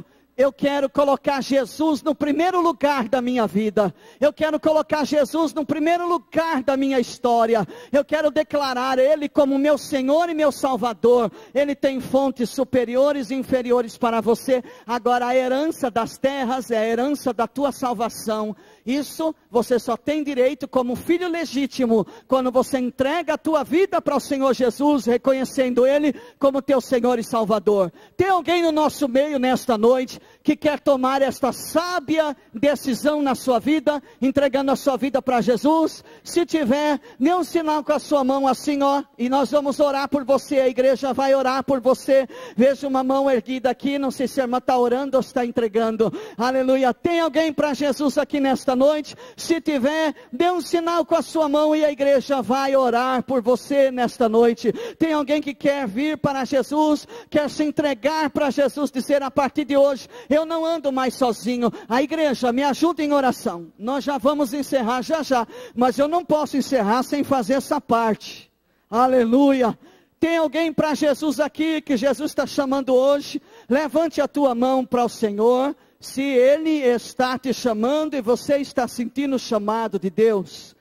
Eu quero colocar Jesus no primeiro lugar da minha vida. Eu quero colocar Jesus no primeiro lugar da minha história. Eu quero declarar Ele como meu Senhor e meu Salvador. Ele tem fontes superiores e inferiores para você. Agora a herança das terras é a herança da tua salvação. Isso você só tem direito como filho legítimo, quando você entrega a tua vida para o Senhor Jesus, reconhecendo Ele como teu Senhor e Salvador. Tem alguém no nosso meio nesta noite, que quer tomar esta sábia decisão na sua vida, entregando a sua vida para Jesus? Se tiver, dê um sinal com a sua mão assim, ó, e nós vamos orar por você, a igreja vai orar por você. Veja uma mão erguida aqui, não sei se a irmã está orando ou está entregando. Aleluia. Tem alguém para Jesus aqui nesta noite? Se tiver, dê um sinal com a sua mão e a igreja vai orar por você nesta noite. Tem alguém que quer vir para Jesus, quer se entregar para Jesus, dizer a partir de hoje, eu não ando mais sozinho. A igreja, me ajuda em oração. Nós já vamos encerrar já, mas eu não posso encerrar sem fazer essa parte. Aleluia. Tem alguém para Jesus aqui, que Jesus está chamando hoje? Levante a tua mão para o Senhor. Se Ele está te chamando e você está sentindo o chamado de Deus,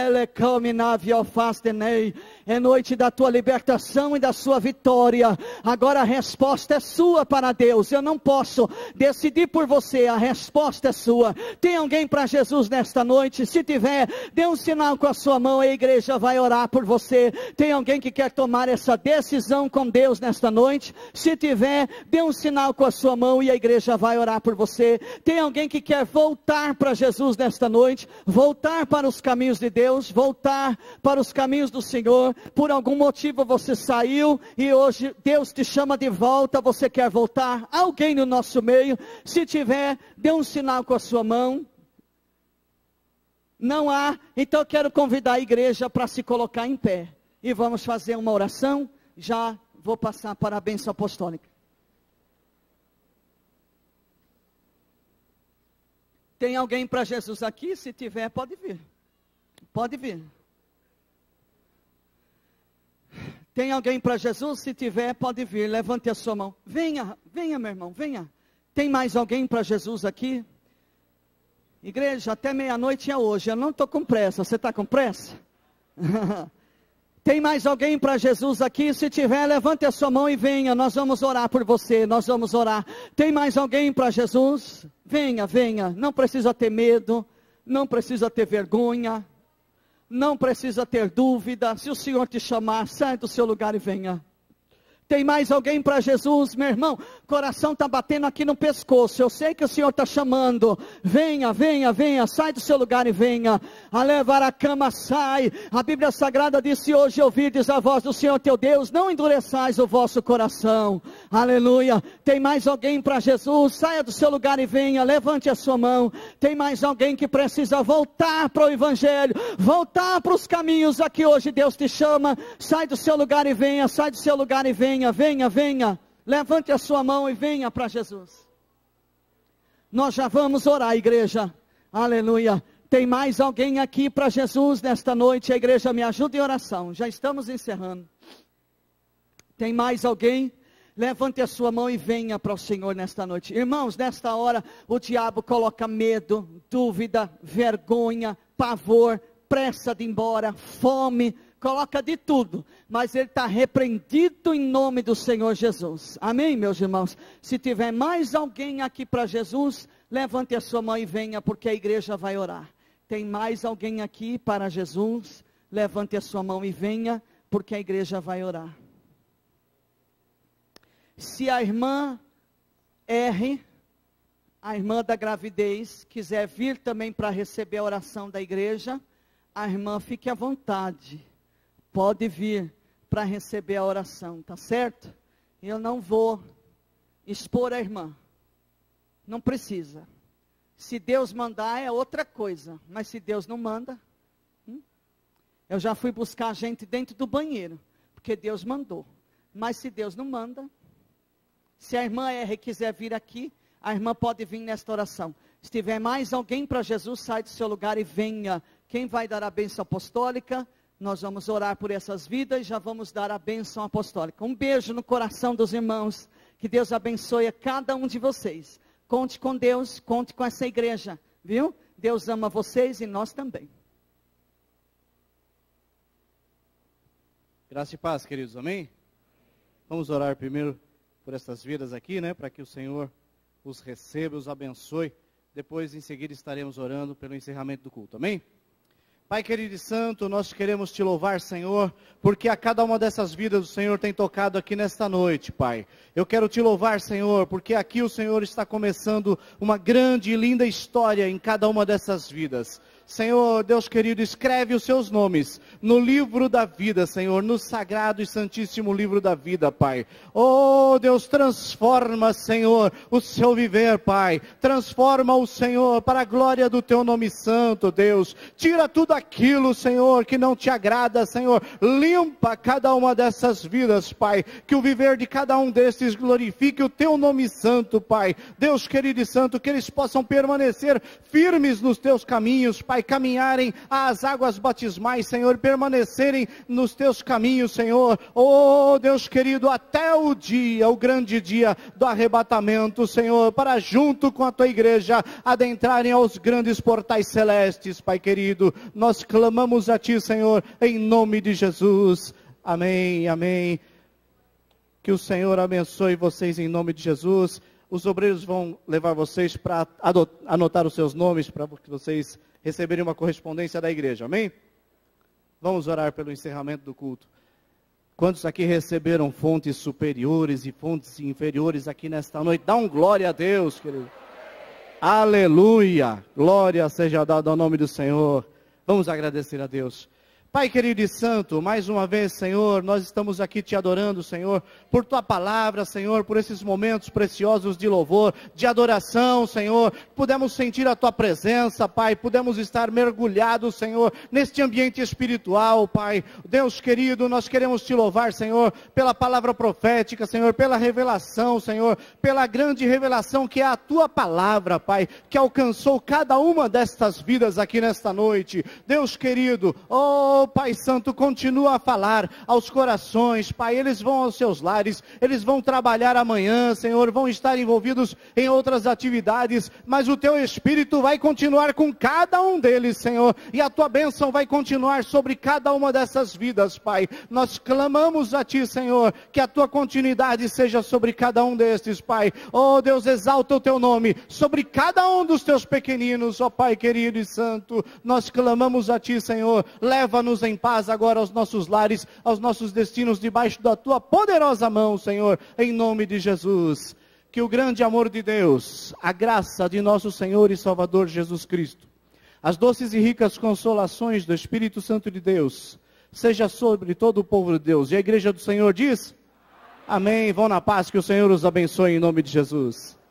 é noite da tua libertação e da sua vitória. Agora a resposta é sua para Deus. Eu não posso decidir por você, a resposta é sua. Tem alguém para Jesus nesta noite? Se tiver, dê um sinal com a sua mão, a igreja vai orar por você. Tem alguém que quer tomar essa decisão com Deus nesta noite? Se tiver, dê um sinal com a sua mão e a igreja vai orar por você. Tem alguém que quer voltar para Jesus nesta noite? Voltar para os caminhos de Deus, voltar para os caminhos do Senhor. Por algum motivo você saiu e hoje Deus te chama de volta, você quer voltar? Alguém no nosso meio? Se tiver, dê um sinal com a sua mão. Não há? Então eu quero convidar a igreja para se colocar em pé e vamos fazer uma oração. Já vou passar para a bênção apostólica. Tem alguém para Jesus aqui? Se tiver, pode vir. Pode vir. Tem alguém para Jesus? Se tiver, pode vir. Levante a sua mão. Venha, meu irmão, venha. Tem mais alguém para Jesus aqui? Igreja, até meia-noite é hoje. Eu não estou com pressa. Você está com pressa? Tem mais alguém para Jesus aqui? Se tiver, levante a sua mão e venha. Nós vamos orar por você. Nós vamos orar. Tem mais alguém para Jesus? Venha. Não precisa ter medo. Não precisa ter vergonha. Não precisa ter dúvida. Se o Senhor te chamar, sai do seu lugar e venha. Tem mais alguém para Jesus, meu irmão? Coração está batendo aqui no pescoço. Eu sei que o Senhor está chamando. Venha, sai do seu lugar e venha. A levar a cama, sai. A Bíblia Sagrada diz: se hoje ouvirdes a voz do Senhor teu Deus, não endureçais o vosso coração. Aleluia. Tem mais alguém para Jesus? Saia do seu lugar e venha. Levante a sua mão. Tem mais alguém que precisa voltar para o Evangelho, voltar para os caminhos a que hoje Deus te chama? Sai do seu lugar e venha. Sai do seu lugar e venha. Venha. Levante a sua mão e venha para Jesus. Nós já vamos orar, igreja. Aleluia. Tem mais alguém aqui para Jesus nesta noite? A igreja, me ajuda em oração. Já estamos encerrando. Tem mais alguém? Levante a sua mão e venha para o Senhor nesta noite. Irmãos, nesta hora o diabo coloca medo, dúvida, vergonha, pavor, pressa de ir embora, fome, coloca de tudo, mas ele está repreendido em nome do Senhor Jesus. Amém, meus irmãos? Se tiver mais alguém aqui para Jesus, levante a sua mão e venha, porque a igreja vai orar. Tem mais alguém aqui para Jesus? Levante a sua mão e venha, porque a igreja vai orar. Se a irmã R, a irmã da gravidez, quiser vir também para receber a oração da igreja, a irmã fique à vontade. Pode vir para receber a oração, tá certo? Eu não vou expor a irmã. Não precisa. Se Deus mandar é outra coisa, mas se Deus não manda, eu já fui buscar gente dentro do banheiro, porque Deus mandou. Mas se Deus não manda, se a irmã R quiser vir aqui, a irmã pode vir nesta oração. Se tiver mais alguém para Jesus, sai do seu lugar e venha. Quem vai dar a bênção apostólica? Nós vamos orar por essas vidas e já vamos dar a bênção apostólica. Um beijo no coração dos irmãos. Que Deus abençoe a cada um de vocês. Conte com Deus, conte com essa igreja, viu? Deus ama vocês e nós também. Graça e paz, queridos, amém? Vamos orar primeiro por essas vidas aqui, né? Para que o Senhor os receba, os abençoe. Depois, em seguida, estaremos orando pelo encerramento do culto, amém? Pai querido e santo, nós queremos te louvar, Senhor, porque a cada uma dessas vidas o Senhor tem tocado aqui nesta noite, Pai. Eu quero te louvar, Senhor, porque aqui o Senhor está começando uma grande e linda história em cada uma dessas vidas. Senhor, Deus querido, escreve os seus nomes no livro da vida, Senhor, no sagrado e santíssimo livro da vida, Pai. Oh, Deus, transforma, Senhor, o seu viver, Pai. Transforma o Senhor para a glória do teu nome santo, Deus. Tira tudo aquilo, Senhor, que não te agrada, Senhor. Limpa cada uma dessas vidas, Pai. Que o viver de cada um desses glorifique o teu nome santo, Pai. Deus querido e santo, que eles possam permanecer firmes nos teus caminhos, Pai. Caminharem às águas batismais, Senhor, permanecerem nos teus caminhos, Senhor, oh Deus querido, até o dia, o grande dia do arrebatamento, Senhor, para junto com a tua igreja, adentrarem aos grandes portais celestes, Pai querido, nós clamamos a ti, Senhor, em nome de Jesus, amém, amém, que o Senhor abençoe vocês em nome de Jesus. Os obreiros vão levar vocês para anotar os seus nomes, para que vocês receberem uma correspondência da igreja, amém? Vamos orar pelo encerramento do culto. Quantos aqui receberam fontes superiores e fontes inferiores aqui nesta noite? Dá um glória a Deus, querido. Aleluia! Glória seja dada ao nome do Senhor. Vamos agradecer a Deus. Pai querido e santo, mais uma vez, Senhor, nós estamos aqui te adorando, Senhor, por tua palavra, Senhor, por esses momentos preciosos de louvor, de adoração, Senhor, pudemos sentir a tua presença, Pai, pudemos estar mergulhados, Senhor, neste ambiente espiritual, Pai. Deus querido, nós queremos te louvar, Senhor, pela palavra profética, Senhor, pela revelação, Senhor, pela grande revelação que é a tua palavra, Pai, que alcançou cada uma destas vidas aqui nesta noite. Deus querido, oh Pai Santo, continua a falar aos corações, Pai, eles vão aos seus lares, eles vão trabalhar amanhã, Senhor, vão estar envolvidos em outras atividades, mas o teu Espírito vai continuar com cada um deles, Senhor, e a tua bênção vai continuar sobre cada uma dessas vidas, Pai. Nós clamamos a ti, Senhor, que a tua continuidade seja sobre cada um destes, Pai. Oh Deus, exalta o teu nome sobre cada um dos teus pequeninos, ó Pai querido e santo. Nós clamamos a ti, Senhor, leva-nos em paz agora aos nossos lares, aos nossos destinos, debaixo da tua poderosa mão, Senhor, em nome de Jesus. Que o grande amor de Deus, a graça de nosso Senhor e Salvador Jesus Cristo, as doces e ricas consolações do Espírito Santo de Deus, seja sobre todo o povo de Deus. E a igreja do Senhor diz: amém. Vão na paz, que o Senhor os abençoe em nome de Jesus.